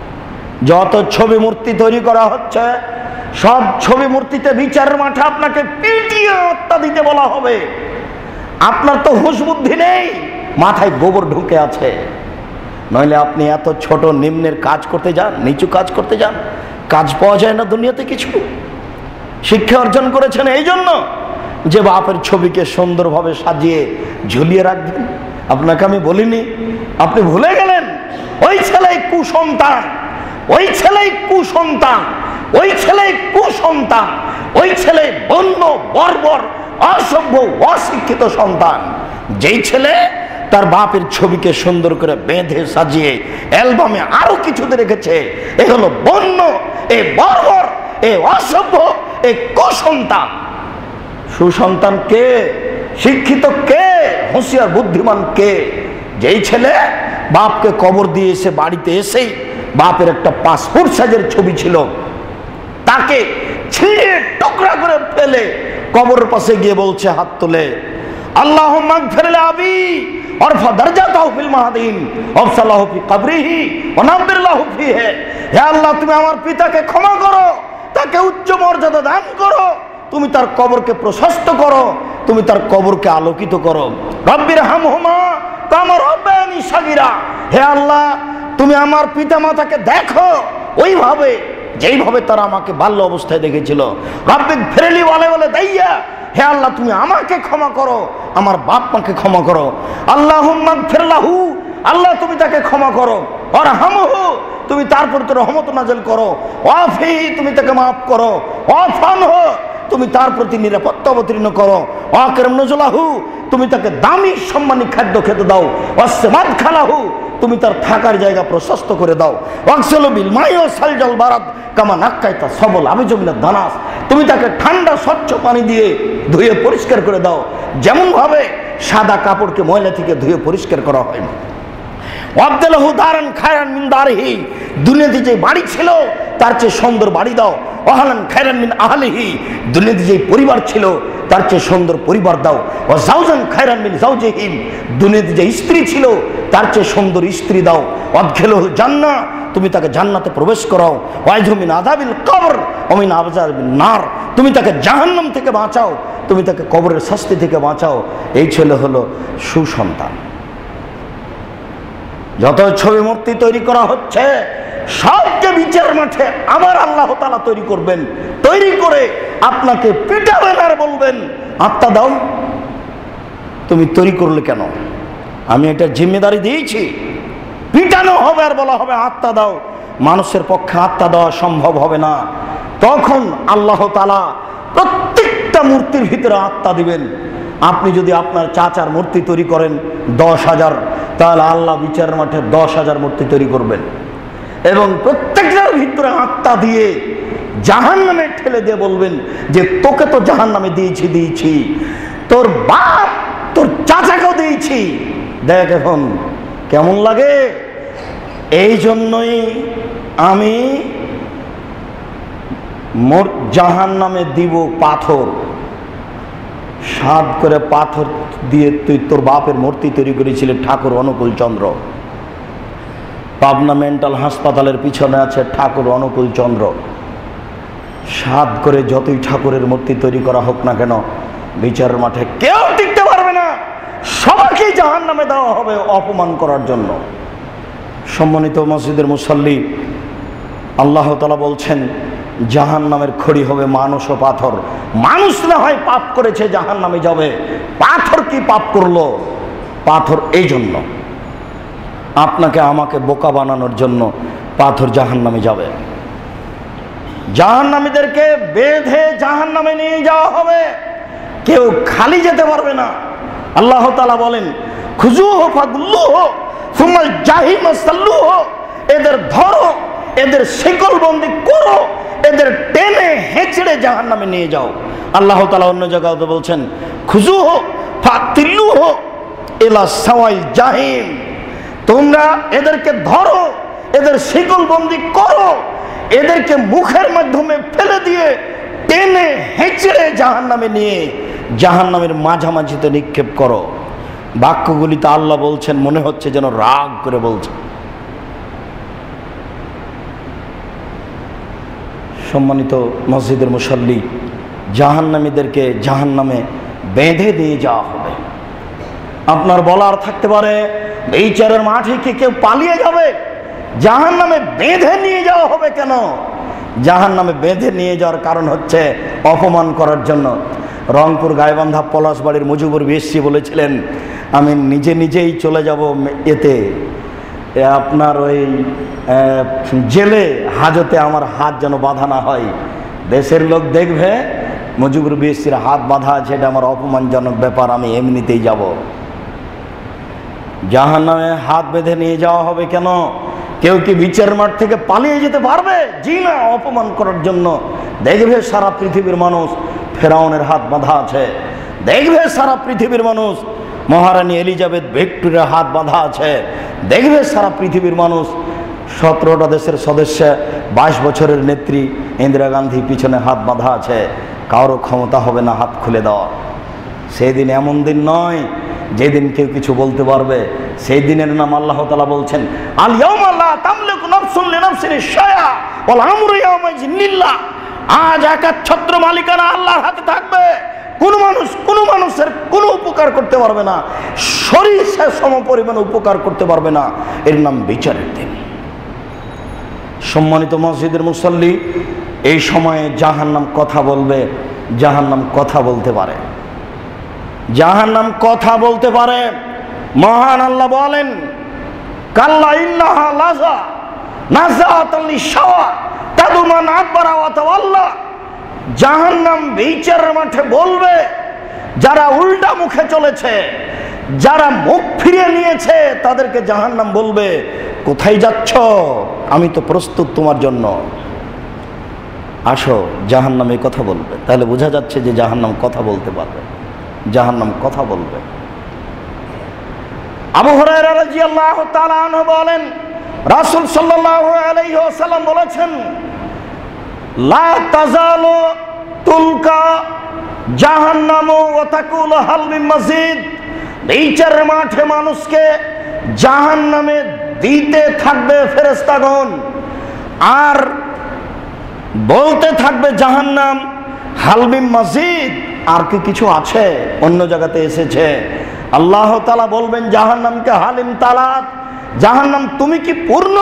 Speaker 2: যত ছবি মূর্তি তৈরি করা হচ্ছে সব ছবি মূর্তিতে বিচারের মাঠে আপনাকে পিটিয়ে হত্যা দিতে বলা হবে। আপনার তো হুঁশ বুদ্ধি নেই, মাথায় গোবর ঢুকে আছে, নইলে আপনি এত ছোট নিম্নের কাজ করতে যান, নিচু কাজ করতে যান। কাজ পাওয়া যায় না দুনিয়াতে কিছু। শিক্ষা অর্জন করেছেন এই জন্য যে বাপের ছবিকে সুন্দরভাবে সাজিয়ে ঝুলিয়ে রাখবেন। আপনাকে আমি বলিনি, আপনি ভুলে গেলেন। ওই ছেলে কুসন্তান, ওই ছেলে কুসন্তান, ওই ছেলে কুসন্তান, ওই ছেলে বন্য বর্বর অসভ্য অশিক্ষিত সন্তান, যেই ছেলে তার বাপের ছবিকে সুন্দর করে বেঁধে সাজিয়ে অ্যালবামে আরো কিছুতে রেখেছে। এ হলো বন্য, এ বর্বর, এ অসভ্য, এ কুসন্তান। সুসন্তান কে? শিক্ষিত কে? হুঁশিয়ার বুদ্ধিমান কে? যেই ছেলে বাপকে কবর দিয়ে এসে বাড়িতে এসেই বাপের একটা পাসপোর্ট সাইজের ছবি ছিল, তাকে ছিঁড়ে টুকরা করে ফেলে কবরের পাশে গিয়ে বলছে হাত তুলে, আল্লাহুম্মা গফির লি আবি ওয়ারফা দারজাতাহু ফিল মাহদিন ওয়াফসালাহু ফি কবরিহি ওয়া নাব্বির লাহু ফিহি। হে আল্লাহ, তুমি আমার পিতাকে ক্ষমা করো, তাকে উচ্চ মর্যাদা দান করো, তুমি তার কবরকে প্রশস্ত করো, তুমি তার কবরকে আলোকিত করো। রব্বির হামহুমা কামা রাব্বায়ানি সাগীরা। হে আল্লাহ, তুমি আমার পিতা মাতাকে দেখো ওইভাবে যেইভাবে তারা আমাকে বাল্য অবস্থায় দেখেছিল। রব্বিক ফিরলি বলে বলে দাইয়া, হে আল্লাহ তুমি আমাকে ক্ষমা করো, আমার বাপ মাকে ক্ষমা করো। আল্লাহুম্মা গফিরলাহু, আল্লাহ তুমি তাকে ক্ষমা করো। ওয়ারহামহু, তুমি তার প্রতি রহমত নাযিল করো। ওয়াফি, তুমি তাকে মাফ করো। ওয়াফানহু, তুমি তার প্রতি নিরাপত্তা অবতীর্ণ করো। ওয়াকরিম নুজুলাহু, তুমি তাকে দামি সম্মানী খাদ্য খেতে দাও। ওয়াসমাদ খালাহু, তুমি তার থাকার জায়গা প্রশস্ত করে দাও। ওয়াকসিলু বিল মাই ওয়া সালজাল বারাদ কামা নাক্কাইতা সবল আবিজমিনা দানাস, তুমি তাকে ঠান্ডা স্বচ্ছ পানি দিয়ে ধুয়ে পরিষ্কার করে দাও, যেমন ভাবে সাদা কাপড়কে ময়লা থেকে ধুয়ে পরিষ্কার করা হয়। ওয়াবদালাহু দারান খায়রান মিন দারিহি, দুনিয়াতে যে বাড়ি ছিল তার চেয়ে সুন্দর বাড়ি দাও। ওয়াহলান খায়রান মিন আহলিহি, দুনিয়াতে যে পরিবার ছিল তার চেয়ে সুন্দর পরিবার দাও। ওয়া জাওজান খায়রান মিন জাওজিহি, দুনিয়াতে যে স্ত্রী ছিল তার চেয়ে সুন্দর স্ত্রী দাও। ওয়াদখিলুল জান্নাহ, তুমি তাকে জান্নাতে প্রবেশ করাও। ওয়াইযু মিন আযাবিল কবর ওয়া মিন আযাবিন নার, তুমি তাকে জাহান্নাম থেকে বাঁচাও, তুমি তাকে কবরের শাস্তি থেকে বাঁচাও। এই ছেলে হলো সুসন্তান। যত ছবি মূর্তি তৈরি করা হচ্ছে সবকে বিচার মাঠে আমার আল্লাহ তাআলা তৈরি করবেন, তৈরি করে আপনাকে পিটাবেন আর বলবেন আত্মা দাও। তুমি তৈরি করলে কেন? আমি এটা জিম্মেদারি দিয়েছি। পিটানো হবে আর বলা হবে আত্মা দাও। মানুষের পক্ষে আত্মা দেওয়া সম্ভব হবে না। তখন আল্লাহ তাআলা প্রত্যেকটা মূর্তির ভিতরে আত্মা দিবেন। আপনি যদি আপনার চাচার মূর্তি তৈরি করেন 10,000, তাহলে আল্লাহ বিচারের মাঠে 10,000 মূর্তি তৈরি করবেন এবং প্রত্যেকটার ভিতরে আত্মা দিয়ে জাহান্নামে ঠেলে দিয়ে বলবেন যে তোকে তো জাহান্নামে দিয়েছি, তোর বাপ তোর চাচাকেও দিয়েছি, দেখ এখন কেমন লাগে। এই জন্যই আমি জাহান্নামে দিব পাথর, 7 করে পাথর দিয়ে তুই তোর বাপের মূর্তি তৈরি করেছিলি ঠাকুর অনুকূল চন্দ্র। পাবনা মেন্টাল হাসপাতালের পিছনে আছে ঠাকুর অনুকূল চন্দ্র। 7 করে যতই ঠাকুরের মূর্তি তৈরি করা হোক না কেন, বিচারের মাঠে কেউ টিকতে পারবে না, সবাইকে জাহান্নামে দেওয়া হবে অপমান করার জন্য। সম্মানিত মসজিদের মুসল্লি, আল্লাহ তাআলা বলছেন জাহান্নামের খড়ি হবে মানুষ ও পাথর। মানুষ না হয় পাপ করেছে জাহান্নামে যাবে, পাথর কি পাপ করলো? পাথর এই জন্য আপনাকে আমাকে বোকা বানানোর জন্য পাথর জাহান্নামে যাবে। জাহান্নামীদেরকে বেঁধে জাহান্নামে নিয়ে যাওয়া হবে, কেউ খালি যেতে পারবে না। আল্লাহ তাআলা বলেন, খুজুহু ফাগুল্লুহু সুম্মাল জাহিম সাল্লুহু, এদের ধরো, এদের শিকলবন্দি করো, এদের টেনে হেঁচড়ে জাহান্নামে নিয়ে যাও। আল্লাহ তাআলা অন্য জায়গায় বলছেন, খুজুহু ফাতিল্লুহু ইলা সাওয়াইল জাহিম, তোমরা এদেরকে ধরো, এদের শিকলবন্দি করো, এদেরকে মুখের মাধ্যমে ফেলে দিয়ে টেনে হেঁচড়ে জাহান্নামে নিয়ে জাহান্নামের মাঝামাঝিতে নিক্ষেপ করো। বাক্যগুলিতে আল্লাহ বলছেন, মনে হচ্ছে যেন রাগ করে বলছেন। সম্মানিত মসজিদের মুসল্লি, জাহান্নামীদেরকে জাহান্নামে বেঁধে দিয়ে যাওয়া হবে। আপনার বলার থাকতে পারে, এই বিচারের মাঠে কি কেউ পালিয়ে যাবে? জাহান্নামে বেঁধে নিয়ে যাওয়া হবে কেন? জাহান্নামে বেঁধে নিয়ে যাওয়ার কারণ হচ্ছে অপমান করার জন্য। রংপুর গাইবান্ধা পলাশবাড়ির মুজিবুর বিএসসি বলেছিলেন, আমি নিজেই চলে যাব এতে, আপনার ওই জেলে হাজতে আমার হাত যেন বাঁধা না হয়। দেশের লোক দেখবে মুজিবুর বিএসসির হাত বাঁধা আছে, এটা আমার অপমানজনক ব্যাপার, আমি এমনিতেই যাব। জাহান্নামে হাত বেঁধে নিয়ে যাওয়া হবে কেন? কেউ কি বিচারের মাঠ থেকে পালিয়ে যেতে পারবে? জি না, অপমান করার জন্য। দেখবে সারা পৃথিবীর মানুষ ফেরাউনের হাত বাঁধা আছে, দেখবে সারা পৃথিবীর মানুষ মহারানী এলিজাবেথ ভিক্টোরিয়ার হাত বাঁধা আছে, দেখবে সারা পৃথিবীর মানুষ 17টা দেশের সদস্য 22 বছরের নেত্রী ইন্দিরা গান্ধী পিছনে হাত বাঁধা আছে। কারো ক্ষমতা হবে না হাত খুলে দেওয়া। সেই দিন এমন দিন নয় যেদিন কেউ কিছু বলতে পারবে। সেই দিনের নাম আল্লাহ তাআলা বলছেন, আল ইয়াউমা লা তামলিকু নাফসুন লিনাফসিন শাইআ ওয়াল আমরু ইয়াউমাইযিন লিল্লাহ। আজ একাচ্ছত্র মালিকানা আল্লাহর হাতে থাকবে। কোনো মানুষের কোনো উপকার করতে পারবে না, সরিষা সম পরিমাণ উপকার করতে পারবে না। এর নাম বিচারের দিন। সম্মানিত মসজিদের মুসল্লি, এই সময়ে জাহান্নাম কথা বলবে। জাহান্নাম কথা বলতে পারে, জাহান্নাম কথা বলতে পারে। মহান আল্লাহ বলেন, কাল্লা ইন্নাহা লাযা নাযাআতাল লিশাওয়া তাদু মান আদবারা ওয়া তাওয়াল্লা। জাহান্নাম বিচারের মাঠে বলবে, যারা উল্টা মুখে চলেছে, যারা মুখ ফিরিয়ে নিয়েছে, তাদেরকে জাহান্নাম বলবে, কোথায় যাচ্ছ? আমি তো প্রস্তুত তোমার জন্য, আসো। জাহান্নাম এই কথা বলবে। তাহলে বোঝা যাচ্ছে যে জাহান্নাম কথা বলতে পারবে, জাহান্নাম কথা বলবে। আবু হুরায়রা রাদিয়াল্লাহু তাআলা আনহু বলেন, রাসূল সাল্লাল্লাহু আলাইহি ওয়াসাল্লাম বলেছেন, লা তাজালু তুলকা জাহান্নামু ওয়া তাকুলু হাল মিন মাজিদ। বিচারের মাঠে মানুষকে জাহান্নামে দিতে থাকবে ফেরেশতাগণ, আর বলতে থাকবে জাহান্নাম, হাল মিন মাজিদ, আর কি কিছু আছে? অন্য জায়গাতে এসেছে আল্লাহ তাআলা বলবেন জাহান্নামকে, হালিম তালাত, জাহান্নাম তুমি কি পূর্ণ?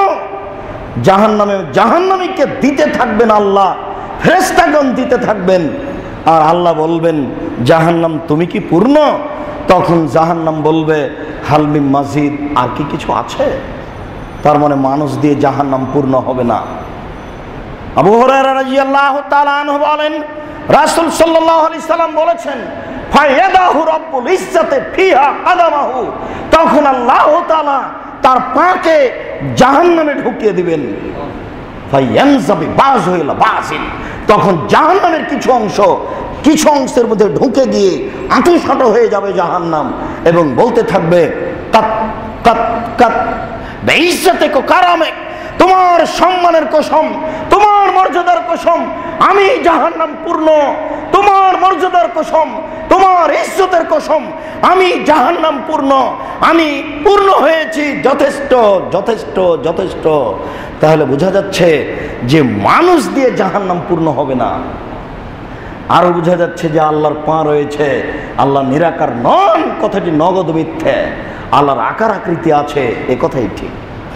Speaker 2: জাহান্নামীকে দিতে থাকবেন আল্লাহ, ফেরেশতাগণ দিতে থাকবেন, আর আল্লাহ বলবেন জাহান্নাম তুমি কি পূর্ণ? তখন জাহান্নাম বলবে হাল মিন মাজিদ, আর কি কিছু আছে? তার মানে মানুষ দিয়ে জাহান্নাম পূর্ণ হবে না। আবু হুরায়রা রাদিয়াল্লাহু তাআলা আনহু বলেন, রাসূল সাল্লাল্লাহু আলাইহি সাল্লাম বলেছেন, ফায়াদাহু রাব্বুল ইজ্জাতি ফিহা কাদামাহু, তখন আল্লাহ তাআলা তার পাকে জাহান্নামে ঢুকিয়ে দিবেন। ফায়ানজাবি বাযু ইলা বাযিন, তখন জাহান্নামের কিছু অংশের মধ্যে ঢুকে গিয়ে আঁটুসাঁটো হয়ে যাবে জাহান্নাম, এবং বলতে থাকবে, কাত কাত কাত বেইজ্জতিক ও কারামিক, তোমার সম্মানের কসম, তোমার মর্যাদার কসম, আমি জাহান্নাম পূর্ণ। তোমার মর্যাদার কসম, তোমার ইজ্জতের কসম, আমি জাহান্নাম পূর্ণ, আমি পূর্ণ হয়েছি, যথেষ্ট যথেষ্ট যথেষ্ট। তাহলে বোঝা যাচ্ছে যে মানুষ দিয়ে জাহান্নাম পূর্ণ হবে না। আরো বোঝা যাচ্ছে যে আল্লাহর পা রয়েছে, আল্লাহ নিরাকার নন, কথাটি নগদ মিথ্যে। আল্লাহর আকার আকৃতি আছে, এ কথাই ঠিক।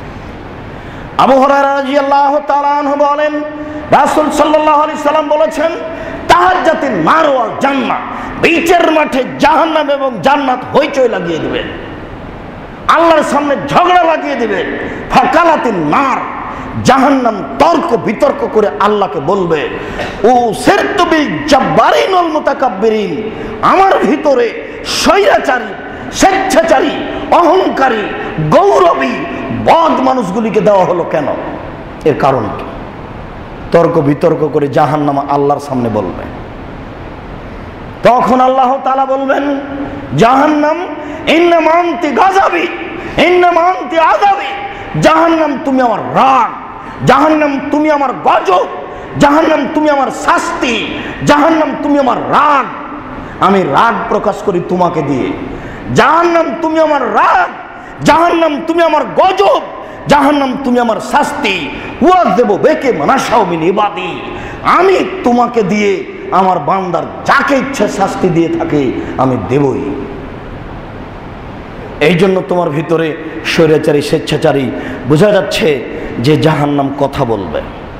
Speaker 2: আবু হুরায়রা রাদিয়াল্লাহু তাআলা আনহু বলেন, রাসূল সাল্লাল্লাহু আলাইহি সাল্লাম বলেছেন, তাহাজ্জাতিন নার ওয়াল জান্নাহ, বিচারের মাঠে জাহান্নাম এবং জান্নাত হইচই লাগিয়ে দিবে, আল্লাহর সামনে ঝগড়া লাগিয়ে দিবে। ফাকালাতিন নার, জাহান্নাম তর্ক বিতর্ক করে আল্লাহকে বলবে, ও সিরতু বিল জাব্বারিন ওয়াল মুতাকাব্বিরিন, আমার ভিতরে স্বৈরাচারী, স্বেচ্ছাচারী, অহংকারী, গৌরবী, বদ মানুষগুলিকে দেওয়া হলো কেন? এর কারণ কি? তর্ক বিতর্ক করে জাহান্নাম আল্লাহর সামনে বলবে। তখন আল্লাহ তাআলা বলবেন, জাহান্নাম ইন্নামা আনতি গাযাবি, ইন্নামা আনতি আযাবি, জাহান্নাম তুমি আমার রাগ, জাহান্নাম তুমি আমার গজব, জাহান্নাম তুমি আমার শাস্তি, জাহান্নাম তুমি আমার রাগ। আমি রাগ প্রকাশ করি তোমাকে দিয়ে। জাহান্নাম তুমি আমার রাগ, জাহান্নাম তুমি আমার গজব, জাহান্নাম তুমি আমার শাস্তি। ওয়াযিবু বিকা মানাশাউ মিন ইবাদি, আমি তোমাকে দিয়ে আমার বান্দার যাকে ইচ্ছা শাস্তি দিয়ে থাকে আমি দেবই। এই জন্য তোমার ভিতরে স্বৈরাচারী, স্বেচ্ছাচারী, বোঝা যাচ্ছে যে জাহান্নাম কথা বলবে।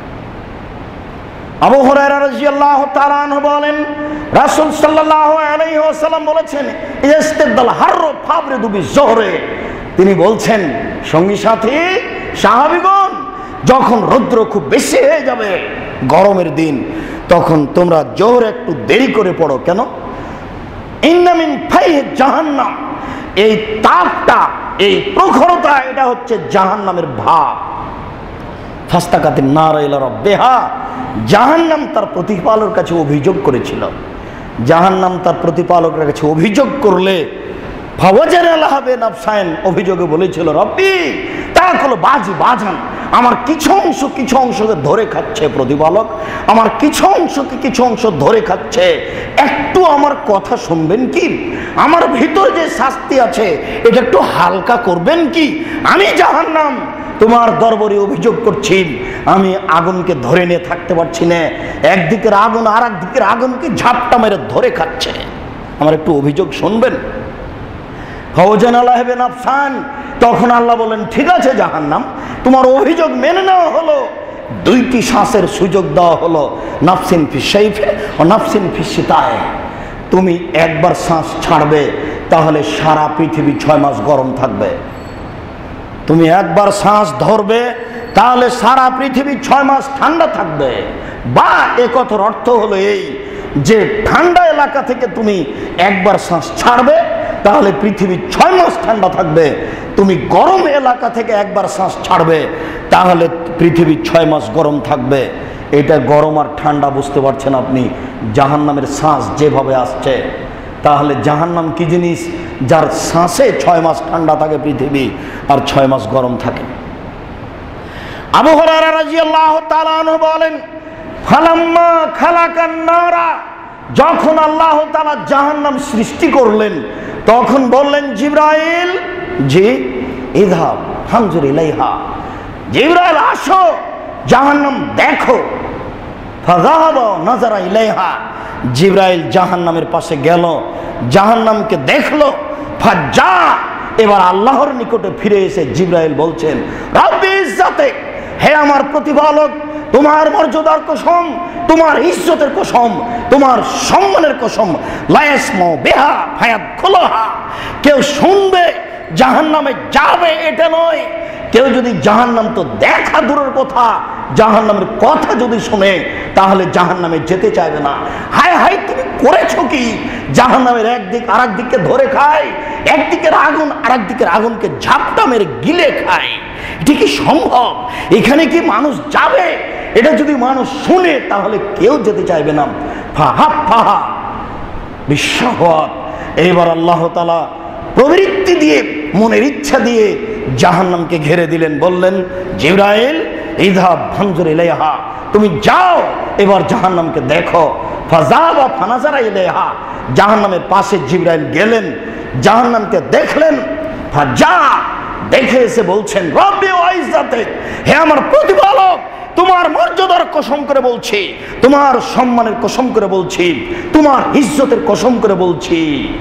Speaker 2: আবু হুরায়রা রাদিয়াল্লাহু তাআলা আনহু বলেন, রাসূল সাল্লাল্লাহু আলাইহি ওয়াসাল্লাম বলেছেন, ইস্তিদাল হাররু ফাবরিদু বিজহরে, তিনি বলছেন, সঙ্গী সাথী সাহাবীগণ, যখন রৌদ্র খুব বেশি হয়ে যাবে গরমের দিন, তখন তোমরা জোহর একটু দেরি করে পড়ো। কেন? ইন্না মিন ফাইহি জাহান্নাম, এই তাপটা, এই প্রখরতা, এটা হচ্ছে জাহান্নামের ভাব। ফাস্তাকাতিন নার ইলা রাব্বিহা, জাহান্নাম তার প্রতিপালকের কাছে অভিযোগ করেছিল। জাহান্নাম তার প্রতিপালকের কাছে অভিযোগ করলে ফাওয়াজানা লাহাবে নাফসাইন, অভিযোগে বলেছিল, রব্বি তাকুলু বাজি বাজান, আমার কিছু অংশকে ধরে খাচ্ছে প্রতিপালক, আমার কিছু অংশ ধরে খাচ্ছে, একটু আমার কথা শুনবেন কি? আমার ভিতর যে শাস্তি আছে এটা একটু হালকা করবেন কি? আমি জাহান্নাম তোমার দরবারে অভিযোগ করছি, আমি আগুনকে ধরে নিয়ে থাকতে পারছি না, একদিকের আগুন আর একদিকের আগুনকে ঝাপটা মেরে ধরে খাচ্ছে, আমার একটু অভিযোগ শুনবেন? ফাওজানা লাহাবে নাফসান, তখন আল্লাহ বলেন, ঠিক আছে জাহান্নাম, তোমার অভিযোগ মেনে নেওয়া হলো, দুইটি শ্বাসের সুযোগ দেওয়া হলো, নাফসিন ফিস সাইফে ও নাফসিন ফিস শিতায়ে। তুমি একবার শ্বাস ছাড়বে তাহলে সারা পৃথিবী 6 মাস গরম থাকবে। তুমি একবার শ্বাস ধরবে তাহলে সারা পৃথিবী 6 মাস ঠান্ডা থাকবে। বা এ কথার অর্থ হলো এই যে ঠান্ডা এলাকা থেকে তুমি একবার শ্বাস ছাড়বে তাহলে পৃথিবী 6 মাস ঠান্ডা থাকবে। তুমি গরম এলাকা থেকে একবার শ্বাস ছাড়বে তাহলে পৃথিবী 6 মাস গরম থাকবে। এটা গরম আর ঠান্ডা বুঝতে পারছেন আপনি? জাহান্নামের শ্বাস যেভাবে আসছে, তাহলে জাহান্নাম কি জিনিস? যার শ্বাসে 6 মাস ঠান্ডা থাকে পৃথিবী আর 6 মাস গরম থাকে। আবু হুরায়রা রাদিয়াল্লাহু তাআলা আনহু বলেন, ফালাম্মা খালাকান নারা, যখন আল্লাহ তাআলা জাহান্নাম সৃষ্টি করলেন তখন বললেন, জিবরাইল, জি ইযহাব ফানজুর ইলাইহা, জিবরাইল আসো জাহান্নাম দেখো। ফাযাহাবা নাযারা ইলাইহা, জিবরাইল জাহান্নামের পাশে গেল, জাহান্নামকে দেখলো। ফাজ্জা, এবার আল্লাহর নিকটে ফিরে এসে জিবরাইল বলছেন, রব্বি ইজ্জাতে, হে আমার প্রতিপালক, তোমার মর্যাদার কসম, তোমার ইজ্জতের কসম, তোমার সম্মানের কসম, লা ইয়াসমু বিহা ফায়াদখুলুহা, কেউ শুনবে জাহান্নামে যাবে এটা নয়। কেউ যদি জাহান্নাম তো দেখা দূরের কথা, জাহান্নামের কথা যদি শুনে তাহলে জাহান্নামে যেতে চাইবে না। হায় হায়, তুমি করেছো কি? জাহান্নামের একদিক আর একদিককে ধরে খায়, একদিকের আগুন আর একদিকের আগুনকে ঝাপটা মেরে গিলে খায়। এটা কি সম্ভব? এখানে কি মানুষ যাবে? এটা যদি মানুষ শুনে তাহলে কেউ যেতে চাইবে না। ফাহা ফাহা বিশ্বহত, এইবার আল্লাহ তাআলা প্রবৃত্তি দিয়ে, মনের ইচ্ছা দিয়ে জাহান্নামকে ঘিরে দিলেন। বললেন, জিবরাইল ইযহাব ফানজুর ইলাইহা, তুমি যাও এবার জাহান্নামকে দেখো। ফাযাবা ফানাযারা ইলাইহা, জাহান্নামের পাশে জিবরাইল গেলেন, জাহান্নামকে দেখলেন। ফাজা, দেখে এসে বলছেন, রব্বি ওয়া ইজ্জাতে, হে আমার প্রতিপালক, তোমার মর্যাদার কসম করে বলছি, তোমার সম্মানের কসম করে বলছি, তোমার ইজ্জতের কসম করে বলছি,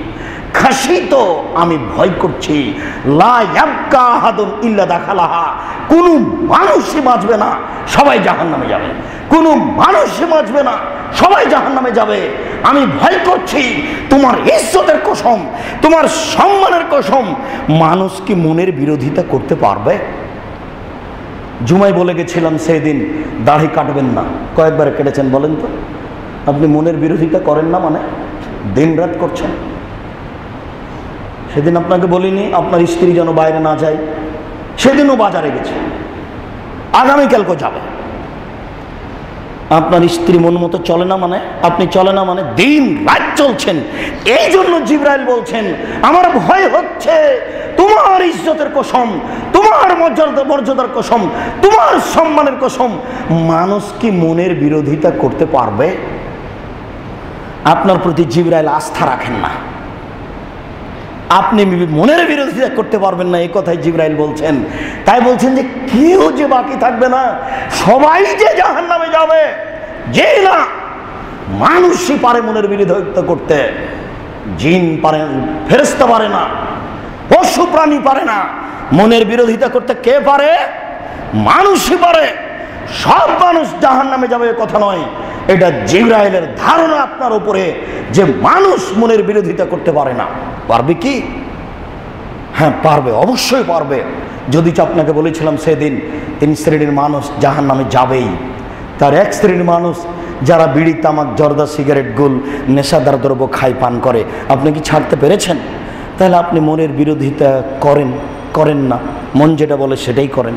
Speaker 2: খাসিত, আমি ভয় করছি, লা ইয়াবকা আহাদুন ইল্লা দাখালাহা, কোন মানুষই বাঁচবে না, সবাই জাহান্নামে যাবে। কোন মানুষই বাঁচবে না, সবাই জাহান্নামে যাবে। আমি ভয় করছি, তোমার ইজ্জতের কসম, তোমার সম্মানের কসম, মানুষ কি মনের বিরোধিতা করতে পারবে? জুমায় বলে গেছিলাম সেদিন দাড়ি কাটবেন না, কয়েকবার কেটেছেন বলেন তো? আপনি মনের বিরোধিতা করেন না মানে দিন রাত করছেন। সেদিন আপনাকে বলিনি আপনার স্ত্রী যেন বাইরে না যায়, সেদিনও বাজারে গেছে, আগামীকালকে যাবে। আপনার স্ত্রী মন মতো চলে না মানে, আপনি চলে না মানে দিন রাত চলছেন। এই জন্য জিবরাইল বলছেন আমার ভয় হচ্ছে তোমার ইজ্জতের কসম, তোমার মর্যাদার কসম, তোমার সম্মানের কসম, মানুষ কি মনের বিরোধিতা করতে পারবে? আপনার প্রতি জিবরাইল আস্থা রাখেন না, আপনি মনের বিরোধিতা করতে পারবেন না, এই কথাই জিবরাইল বলছেন। তাই বলছেন যে কেউ যে বাকি থাকবে না, সবাই যে জাহান্নামে যাবে। যে না মানুষই পারে মনের বিরোধিতা করতে, জিন পারে, ফেরেশতা পারে না, পশু প্রাণী পারে না। মনের বিরোধিতা করতে কে পারে? মানুষই পারে। সব মানুষ জাহান্নামে যাবে কথা নয়, এটা জিবরাইলের ধারণা আপনার উপরে যে মানুষ মনের বিরোধিতা করতে পারে না। পারবে কি? হ্যাঁ পারবে, অবশ্যই পারবে। যদি আপনাকে বলেছিলাম সেদিন 3 শ্রেণীর মানুষ জাহান্নামে যাবেই। তার 1 শ্রেণীর মানুষ যারা বিড়ি, তামাক, জর্দা, সিগারেট, গুল, নেশাদার দ্রব্য খায়, পান করে। আপনি কি ছাড়তে পেরেছেন? তাহলে আপনি মনের বিরোধিতা করেন না, মন যেটা বলে সেটাই করেন।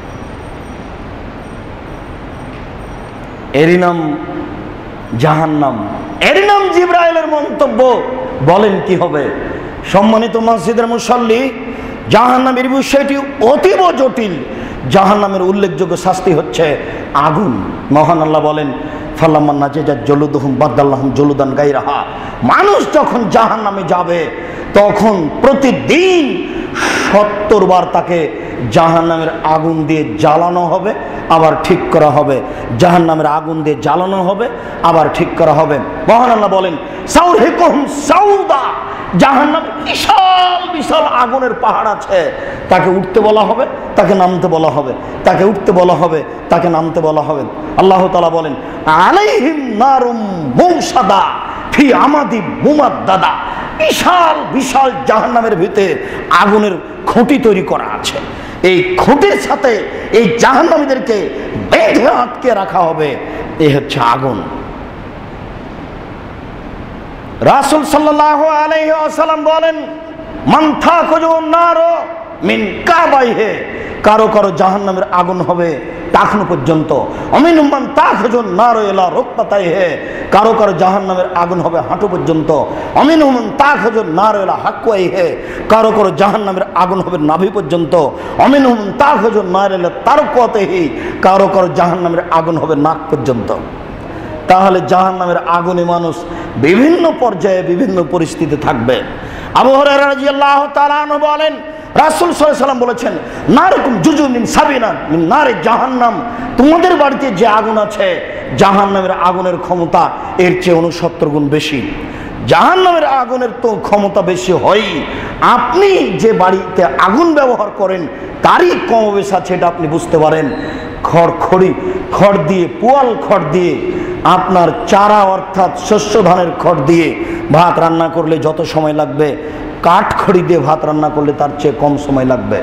Speaker 2: এরই নাম জাহান্নাম, এরই নাম জিবরাইলের মন্তব্য। বলেন কি হবে? সম্মানিত মসজিদের মুসল্লি, জাহান্নামের বিষয়টি অতীব জটিল। জাহান্নামের উল্লেখযোগ্য শাস্তি হচ্ছে আগুন। মহান আল্লাহ বলেন ফালাম্মান নাজাজাত জলুদুহুম বাদদাল্লাহুম জলুদান গায়রাহা। মানুষ যখন জাহান্নামে যাবে তখন প্রতিদিন 70 বার তাকে জাহান্নামের আগুন দিয়ে জ্বালানো হবে, আবার ঠিক করা হবে। জাহান্নামের আগুন দিয়ে জ্বালানো হবে, আবার ঠিক করা হবে। মহান আল্লাহ বলেন সাউরহিকুহুম সাউদা। জাহান্নামে বিশাল বিশাল আগুনের পাহাড় আছে, তাকে উঠতে বলা হবে, তাকে নামতে বলা হবে, তাকে উঠতে বলা হবে, তাকে নামতে বলা হবে। আল্লাহ তাআলা বলেন আলাইহিম নারুম মুসাদা ফি আমাদি মুমাদ্দাদা। বিশাল বিশাল জাহান্নামের ভিতরে আগুনের খুঁটি তৈরি করা আছে। এই খুঁটির সাথে এই জাহান্নামীদেরকে বেঁধে আটকে রাখা হবে। এই হচ্ছে আগুন। রাসূল সাল্লাল্লাহু আলাইহি ওয়াসাল্লাম বলেন মান তাখুজুন নারু মিন কাবাইহি। কারো কারো জাহান্নামের আগুন হবে টাকনু পর্যন্ত। অমিনুম মান তাখুজুন নারু ইলা রুকবাতাইহি। কারো কারো জাহান্নামের আগুন হবে হাঁটু পর্যন্ত। অমিনুম মান তাখুজুন নারু ইলা হাকওয়াইহি। কারো কারো জাহান্নামের আগুন হবে নাভি পর্যন্ত। অমিনুম মান তাখুজুন নারু ইলা তারকুয়াতিহি। কারো কারো জাহান্নামের আগুন হবে নাক পর্যন্ত। তাহলে জাহান্নামের আগুনে মানুষ বিভিন্ন পর্যায়ে বিভিন্ন পরিস্থিতি থাকবে। আবু হুরায়রা রাদিয়াল্লাহু তাআলা আনহু বলেন রাসূল সাল্লাল্লাহু আলাইহি ওয়াসাল্লাম বলেছেন নারকুম জুজুম মিন সাবিনা মিন নারে জাহান্নাম। তোমাদের বাড়িতে যে আগুন আছে জাহান্নামের আগুনের ক্ষমতা এর চেয়ে 69 গুণ বেশি। জাহান্নামের আগুনের তো ক্ষমতা বেশি হয়, আপনি যে বাড়িতে আগুন ব্যবহার করেন তারই কমবেশ আছে, এটা আপনি বুঝতে পারেন। খড় দিয়ে, পুয়াল খড় দিয়ে, আপনার চারা অর্থাৎ শস্য ধানের খড় দিয়ে ভাত রান্না করলে যত সময় লাগবে, কাঠখড়ি দিয়ে ভাত রান্না করলে তার চেয়ে কম সময় লাগবে।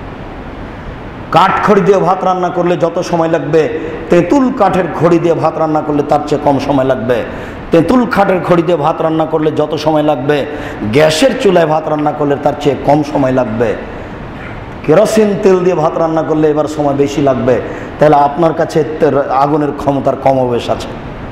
Speaker 2: কাঠখড়ি দিয়ে ভাত রান্না করলে যত সময় লাগবে, তেঁতুল কাঠের খড়ি দিয়ে ভাত রান্না করলে তার চেয়ে কম সময় লাগবে। তেঁতুল কাঠের খড়ি দিয়ে ভাত রান্না করলে যত সময় লাগবে, গ্যাসের চুলায় ভাত রান্না করলে তার চেয়ে কম সময় লাগবে। কেরোসিন তেল দিয়ে ভাত রান্না করলে এবার সময় বেশি লাগবে। তাহলে আপনার কাছে আগুনের ক্ষমতার কমবেশ আছে।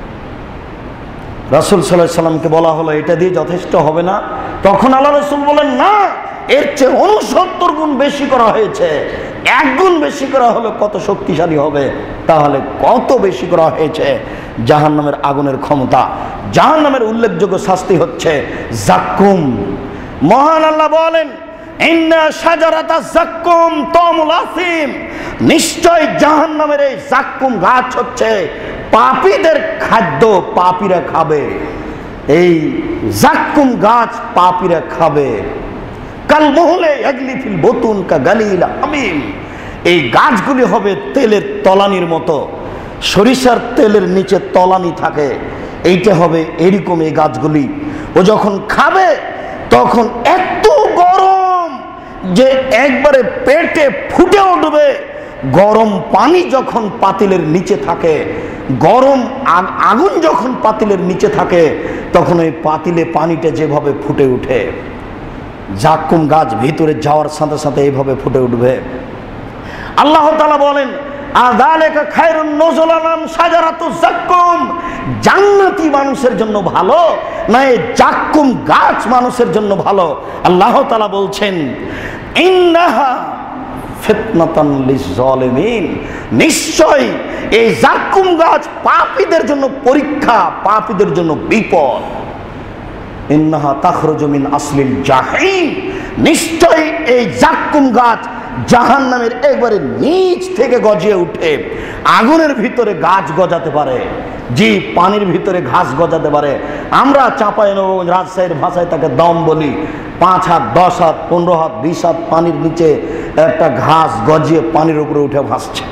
Speaker 2: রাসূল সাল্লাল্লাহু আলাইহি সাল্লামকে বলা হলো এটা দিয়ে যথেষ্ট হবে না। তখন আল্লাহ রাসূল বলেন না, এর চেয়ে 69 গুণ বেশি করা হয়েছে। 1 গুণ বেশি করা হলে কত শক্তিশালী হবে। তাহলে কত বেশি করা হয়েছে জাহান্নামের আগুনের ক্ষমতা। জাহান্নামের উল্লেখযোগ্য শাস্তি হচ্ছে জাক্কুম। মহান আল্লাহ বলেন ইন্না শাজারাতা জাক্কুম তামুল আসিম। নিশ্চয় জাহান্নামের এই জাক্কুম গাছ হচ্ছে পাপীদের খাদ্য, পাপীরা খাবে। এই জাক্কুম গাছ পাপীরা খাবে। কাল মুহলে ইয়াগলি ফিল বুতুন কা গালিল আমিম। এই গাছগুলি হবে তেলের তলানির মতো। সরিষার তেলের নিচে তলানি থাকে, এইটা হবে এরকম এই গাছগুলি। ও যখন খাবে তখন এত গরম যে একবারে পেটে ফুটে উঠবে, গরম পানি যখন পাতিলের নিচে থাকে, গরম আগুন যখন পাতিলের নিচে থাকে, তখন ওই পাতিলে পানিটা যেভাবে ফুটে উঠে, জাক্কুম গাছ ভিতরে যাওয়ার সাথে সাথে এইভাবে ফুটে উঠবে। আল্লাহ তাআলা বলেন, আযালিকা খায়রুন নুজুলান শাজারাতুজ জাক্কুম, জান্নাতি মানুষের জন্য ভালো না এই জাক্কুম গাছ মানুষের জন্য ভালো? আল্লাহ তাআলা বলছেন, ইন্নাহা ফিতনাতান লিজ-জালিমিন, নিশ্চয় এই জাক্কুম গাছ পাপীদের জন্য পরীক্ষা, পাপীদের জন্য বিপদ। ইন্নাহা তাখরুজু মিন আসলিল জাহিম, নিশ্চয় এই জাক্কুম গাছ জাহান্নামের একবারে নিচ থেকে গজিয়ে উঠে আগুনের ভিতরে গাছ গজাতে পারে, জি পানির ভিতরে ঘাস গজাতে পারে। আমরা চাঁপাইনবাবগঞ্জ রাজশাহীর ভাষায় তাকে দম বলি। 5 হাত 10 হাত 15 হাত 20 হাত পানির নিচে একটা ঘাস গজিয়ে পানির উপরে উঠে ভাসছে।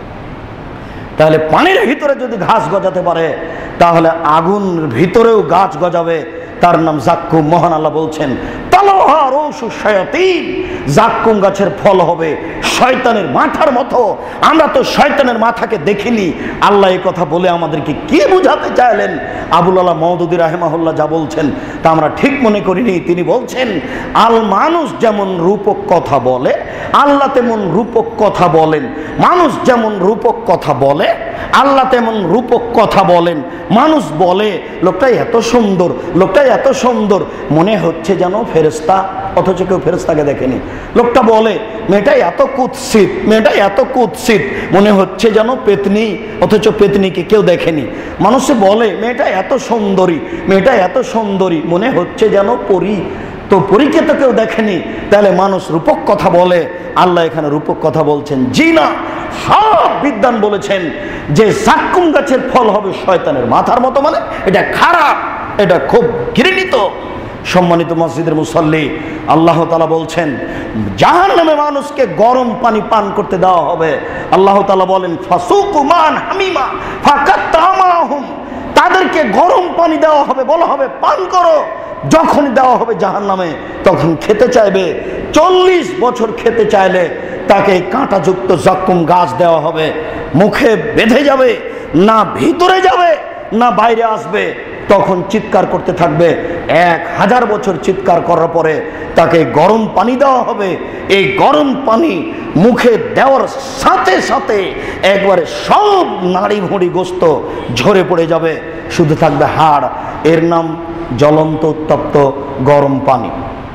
Speaker 2: তাহলে পানির ভিতরে যদি ঘাস গজাতে পারে, তাহলে আগুনের ভিতরেও গাছ গজাবে, তার নাম জাক্কুম। মহান আল্লাহ বলছেন, তালাহা রউসু শায়াতিন, জাক্কুম গাছের ফল হবে শয়তানের মাথার মতো। আমরা তো শয়তানের মাথাকে দেখিনি। আল্লাহ এই কথা বলে আমাদেরকে কি বুঝাতে চাইলেন? আবুল আলা মওদুদী রাহিমাহুল্লাহ যা বলছেন তা আমরা ঠিক মনে করিনি। তিনি বলছেন, মানুষ যেমন রূপক কথা বলে, আল্লাহ তেমন রূপক কথা বলেন। মানুষ যেমন রূপক কথা বলে, আল্লাহ তেমন রূপক কথা বলেন। মানুষ বলে লোকটা এত সুন্দর, লোকটা এত সুন্দর, মনে হচ্ছে যেন ফেরেশতা, অথচ কেউ ফেরেশতাকে দেখেনি। লোকটা বলে মেয়েটা এত কুৎসিত, মেয়েটা এত কুৎসিত, মনে হচ্ছে যেন পেতনি, অথচ পেতনিকে কেউ দেখেনি। মানুষ বলে মেয়েটা এত সুন্দরী, মেয়েটা এত সুন্দরী, মনে হচ্ছে যেন পরী, তো পরীকে তো কেউ দেখেনি। তাহলে মানুষ রূপক কথা বলে, আল্লাহ এখানে রূপক কথা বলছেন? জি না, সব বিদ্বান বলেছেন যে জাক্কুম গাছের ফল হবে শয়তানের মাথার মতো, মানে এটা খারাপ, এটা খুব ঘৃণিত। সম্মানিত মসজিদের মুসল্লি, আল্লাহ তাআলা বলছেন জাহান্নামে মানুষকে গরম পানি পান করতে দেওয়া হবে। আল্লাহ তাআলা বলেন, ফাসুকু মান হামিমা ফাকাত্তামাহুম, তাদেরকে গরম পানি দেওয়া হবে, বলা হবে পান করো। যখন দেওয়া হবে জাহান্নামে, তখন খেতে চাইবে। 40 বছর খেতে চাইলে তাকে কাঁটাযুক্ত জাক্কুম গাছ দেওয়া হবে, মুখে বেঁধে যাবে, না ভিতরে যাবে না বাইরে আসবে। তখন চিৎকার করতে থাকবে। 1000 বছর চিৎকার করার পরে তাকে গরম পানি দেওয়া হবে। এই গরম পানি মুখে দেওয়ার সাথে সাথে একবারে সব নাড়ি ভুঁড়ি গোস্ত ঝরে পড়ে যাবে, শুধু থাকবে হাড়। এর নাম জ্বলন্ত উত্তপ্ত গরম পানি।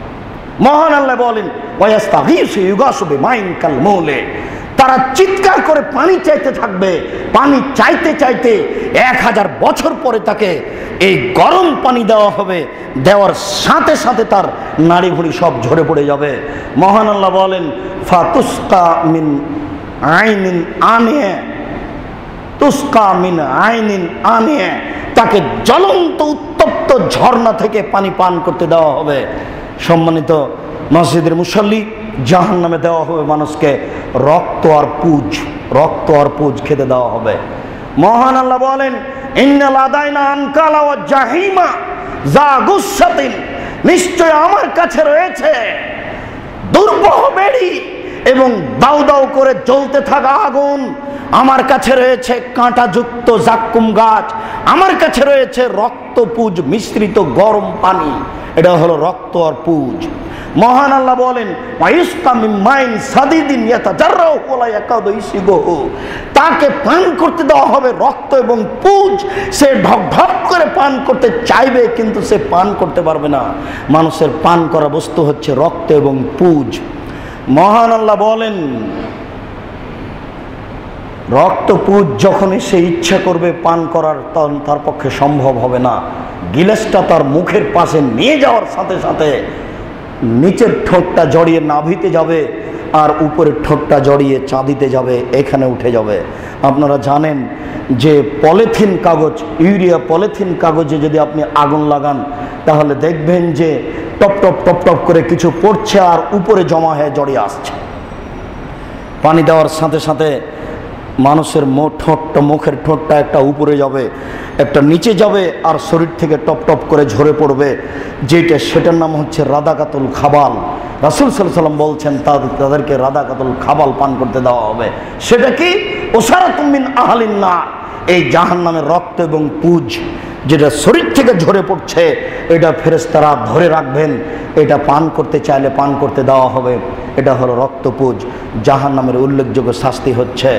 Speaker 2: মহান আল্লাহ বলেন, ওয়াস্তাগীসু ইউগাসু বিমাইন কালমুলে, তারা চিৎকার করে পানি চাইতে থাকবে। পানি চাইতে চাইতে 1000 বছর পরে তাকে এই গরম পানি দেওয়া হবে। দেওয়ার সাথে সাথে তার নাড়ি ভুঁড়ি সব ঝরে পড়ে যাবে। মহান আল্লাহ বলেন, ফাতুসকা মিন আইনিন আনিয়া, তুসকা মিন আইনিন আনিয়া, তাকে জ্বলন্ত উত্তপ্ত ঝর্ণা থেকে পানি পান করতে দেওয়া হবে। সম্মানিত মসজিদের মুসল্লি, জাহান্নামে দেওয়া হবে মানুষকে রক্ত আর পুজ, রক্ত আর পুজ খেতে দেওয়া হবে। মহান আল্লাহ বলেন, ইন্না লাদাইনা আনকালা ওয়া জাহিমা যা গুসাতিন, নিশ্চয় আমার কাছে রয়েছে দুর্বহ বেড়ি এবং দাউ দাউ করে জ্বলতে থাকা আগুন। আমার কাছে রয়েছে কাঁটাযুক্ত জাক্কুম গাছ, আমার কাছে রয়েছে রক্তপুজ মিশ্রিত গরম পানি। এটা হলো রক্ত আর পুজ। মহান আল্লাহ বলেন, তাকে পান করতে দেওয়া হবে রক্ত এবং পুজ। সে ঢক ঢক করে পান করতে চাইবে, কিন্তু সে পান করতে পারবে না। মানুষের পান করা বস্তু হচ্ছে রক্ত এবং পুজ। মহান আল্লাহ বলেন, রক্ত পুজ যখনই সে ইচ্ছা করবে পান করার, তখন তার পক্ষে সম্ভব হবে না। গিলাসটা তার মুখের পাশে নিয়ে যাওয়ার সাথে সাথে নিচের ঠোঁটটা জড়িয়ে নাভিতে যাবে, আর উপরের ঠোঁটটা জড়িয়ে চাঁদিতে যাবে, এখানে উঠে যাবে। আপনারা জানেন যে পলিথিন কাগজ, ইউরিয়া পলিথিন কাগজে যদি আপনি আগুন লাগান, তাহলে দেখবেন যে টপ টপ টপ টপ করে কিছু পড়ছে আর উপরে জমা হয়ে জড়িয়ে আসছে। পানি দেওয়ার সাথে সাথে মানুষের মুখের ঠোঁটটা একটা উপরে যাবে, একটা নিচে যাবে আর শরীর থেকে টপ টপ করে ঝরে পড়বে, সেটার নাম হচ্ছে রাদাকাতুল খাবাল। রাসূল সাল্লাল্লাহু আলাইহি ওয়াসাল্লাম বলছেন তাদেরকে রাদাকাতুল খাবাল পান করতে দেওয়া হবে। সেটা কি? ওসারাতুম মিন আহলিন নার, এই জাহান্নামের রক্ত এবং পুজ যেটা শরীর থেকে ঝরে পড়ছে, এটা ফেরেশতারা ধরে রাখবেন, এটা পান করতে চাইলে পান করতে দেওয়া হবে। এটা হলো রক্তপুজ। জাহান্নামের উল্লেখযোগ্য শাস্তি হচ্ছে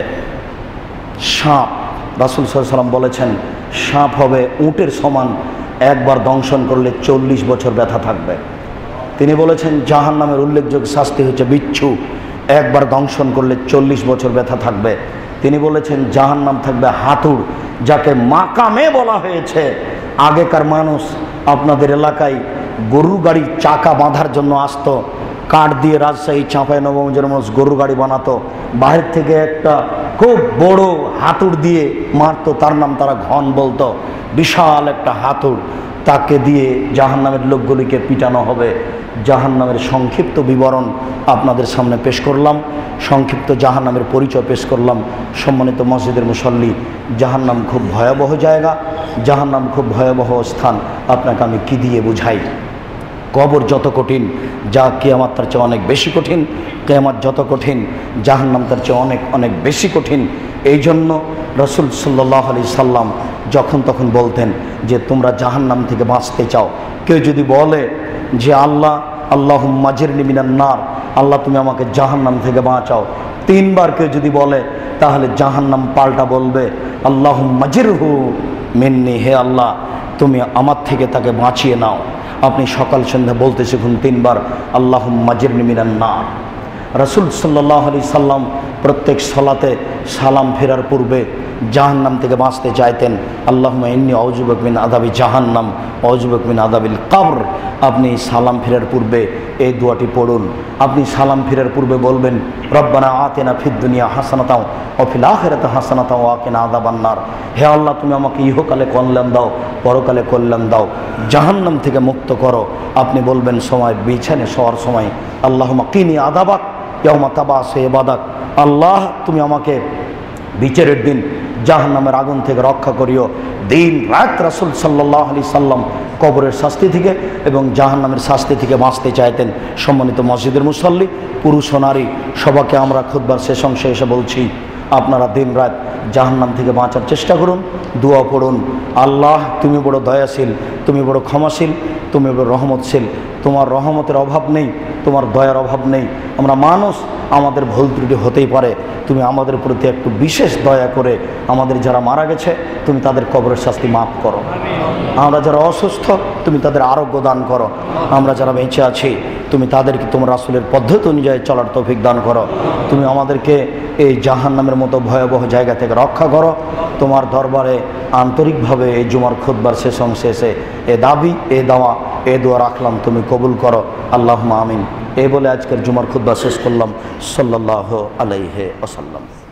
Speaker 2: সাপ। রাসূল সাল্লাল্লাহু আলাইহি ওয়াসাল্লাম বলেছেন সাপ হবে উটের সমান, একবার দংশন করলে 40 বছর ব্যথা থাকবে। তিনি বলেছেন জাহান্নামের উল্লেখযোগ্য শাস্তি হচ্ছে বিচ্ছু, একবার দংশন করলে 40 বছর ব্যথা থাকবে। তিনি বলেছেন জাহান্নাম থাকবে হাতুড়, যাকে মাকামে বলা হয়েছে। আগেকার মানুষ আপনাদের এলাকায় গরুর গাড়ির চাকা বাঁধার জন্য আসতো, কাঠ দিয়ে রাজশাহী চাঁপাইনবাবগঞ্জের মানুষ গরুর গাড়ি বানাতো, বাইরে থেকে একটা খুব বড় হাতুড় দিয়ে মারতো, তার নাম তারা ঘন বলতো। বিশাল একটা হাতুড়, তাকে দিয়ে জাহান্নামের লোকগুলিকে পিটানো হবে। জাহান্নামের সংক্ষিপ্ত বিবরণ আপনাদের সামনে পেশ করলাম, সংক্ষিপ্ত জাহান্নামের পরিচয় পেশ করলাম। সম্মানিত মসজিদের মুসল্লি, জাহান্নাম খুব ভয়াবহ জায়গা, জাহান্নাম খুব ভয়াবহ স্থান। আপনাকে আমি কি দিয়ে বুঝাই? কবর যত কঠিন, যা কিয়ামত তার চেয়ে অনেক বেশি কঠিন। কিয়ামত যত কঠিন, জাহান্নাম তার চেয়ে অনেক অনেক বেশি কঠিন। এই জন্য রাসূল সাল্লাল্লাহু আলাইহি সাল্লাম যখন তখন বলতেন যে তোমরা জাহান্নাম থেকে বাঁচতে চাও। কেউ যদি বলে যে আল্লাহুম্মা জিরনি মিনান নার, আল্লাহ তুমি আমাকে জাহান্নাম থেকে বাঁচাও, 3 বার কেউ যদি বলে, তাহলে জাহান্নাম পাল্টা বলবে আল্লাহুম্মা জিরহু মিন্নি, হে আল্লাহ তুমি আমার থেকে তাকে বাঁচিয়ে নাও। আপনি সকাল সন্ধ্যা বলতে শিখুন 3 বার আল্লাহুম্মা জিরনি মিনান নার। রাসূল সাল্লাল্লাহু আলাইহি সাল্লাম প্রত্যেক সালাতে সালাম ফেরার পূর্বে জাহান্নাম থেকে বাঁচতে চাইতেন। আল্লাহুম্মা ইন্নী আউযু বিকা মিন আযাবি জাহান্নাম ওয়া আউযু বিকা মিন আযাবিল কবর। আপনি সালাম ফেরার পূর্বে এই দোয়াটি পড়ুন। আপনি সালাম ফেরার পূর্বে বলবেন রব্বানা আতিনা ফিদ দুনিয়া হাসানাতাও ওয়া ফিল আখিরাতি হাসানাতাও ওয়া কিনা আযাবান নার। হে আল্লাহ তুমি আমাকে ইহকালে কল্যাণ দাও, পরকালে কল্যাণ দাও, জাহান্নাম থেকে মুক্ত করো। আপনি বলবেন সময় বিছানে শোয়ার সময় আল্লাহুম্মা কিনি আযাবাক ইয়াউমা তাবাসু ইবাদাক, আল্লাহ তুমি আমাকে বিচারের দিন জাহান্নামের আগুন থেকে রক্ষা করিও। দিন রাত রাসূল সাল্লাল্লাহু আলাইহি সাল্লাম কবরের শাস্তি থেকে এবং জাহান্নামের শাস্তি থেকে বাঁচতে চাইতেন। সম্মানিত মসজিদের মুসল্লি, পুরুষ ও নারী, সবাইকে আমরা খুতবার শেষ অংশে এসে বলছি আপনারা দিন রাত জাহান্নাম থেকে বাঁচার চেষ্টা করুন, দোয়া পড়ুন। আল্লাহ তুমি বড় দয়াশীল, তুমি বড় ক্ষমাশীল, তুমি বড় রহমতশীল। তোমার রহমতের অভাব নেই, তোমার দয়ার অভাব নেই। আমরা মানুষ, আমাদের ভুল ত্রুটি হতেই পারে। তুমি আমাদের প্রতি একটু বিশেষ দয়া করে আমাদের যারা মারা গেছে তুমি তাদের কবরের শাস্তি মাফ করো। আমরা যারা অসুস্থ তুমি তাদের আরোগ্য দান করো। আমরা যারা বেঁচে আছি তুমি তাদেরকে তোমার রাসূলের পদ্ধতি অনুযায়ী চলার তৌফিক দান করো। তুমি আমাদেরকে এই জাহান্নামের মতো ভয়াবহ জায়গা থেকে রক্ষা করো। তোমার দরবারে আন্তরিকভাবে এই জুমার খুতবার শেষ অংশে এসে এ দাবি, এ দাওয়া, এ দোয়া রাখলাম, তুমি কবুল করো। আল্লাহুম্মা আমিন। এই বলে আজকের জুমার খুতবা শেষ করলাম। সাল্লাল্লাহু আলাইহি ওয়াসাল্লাম।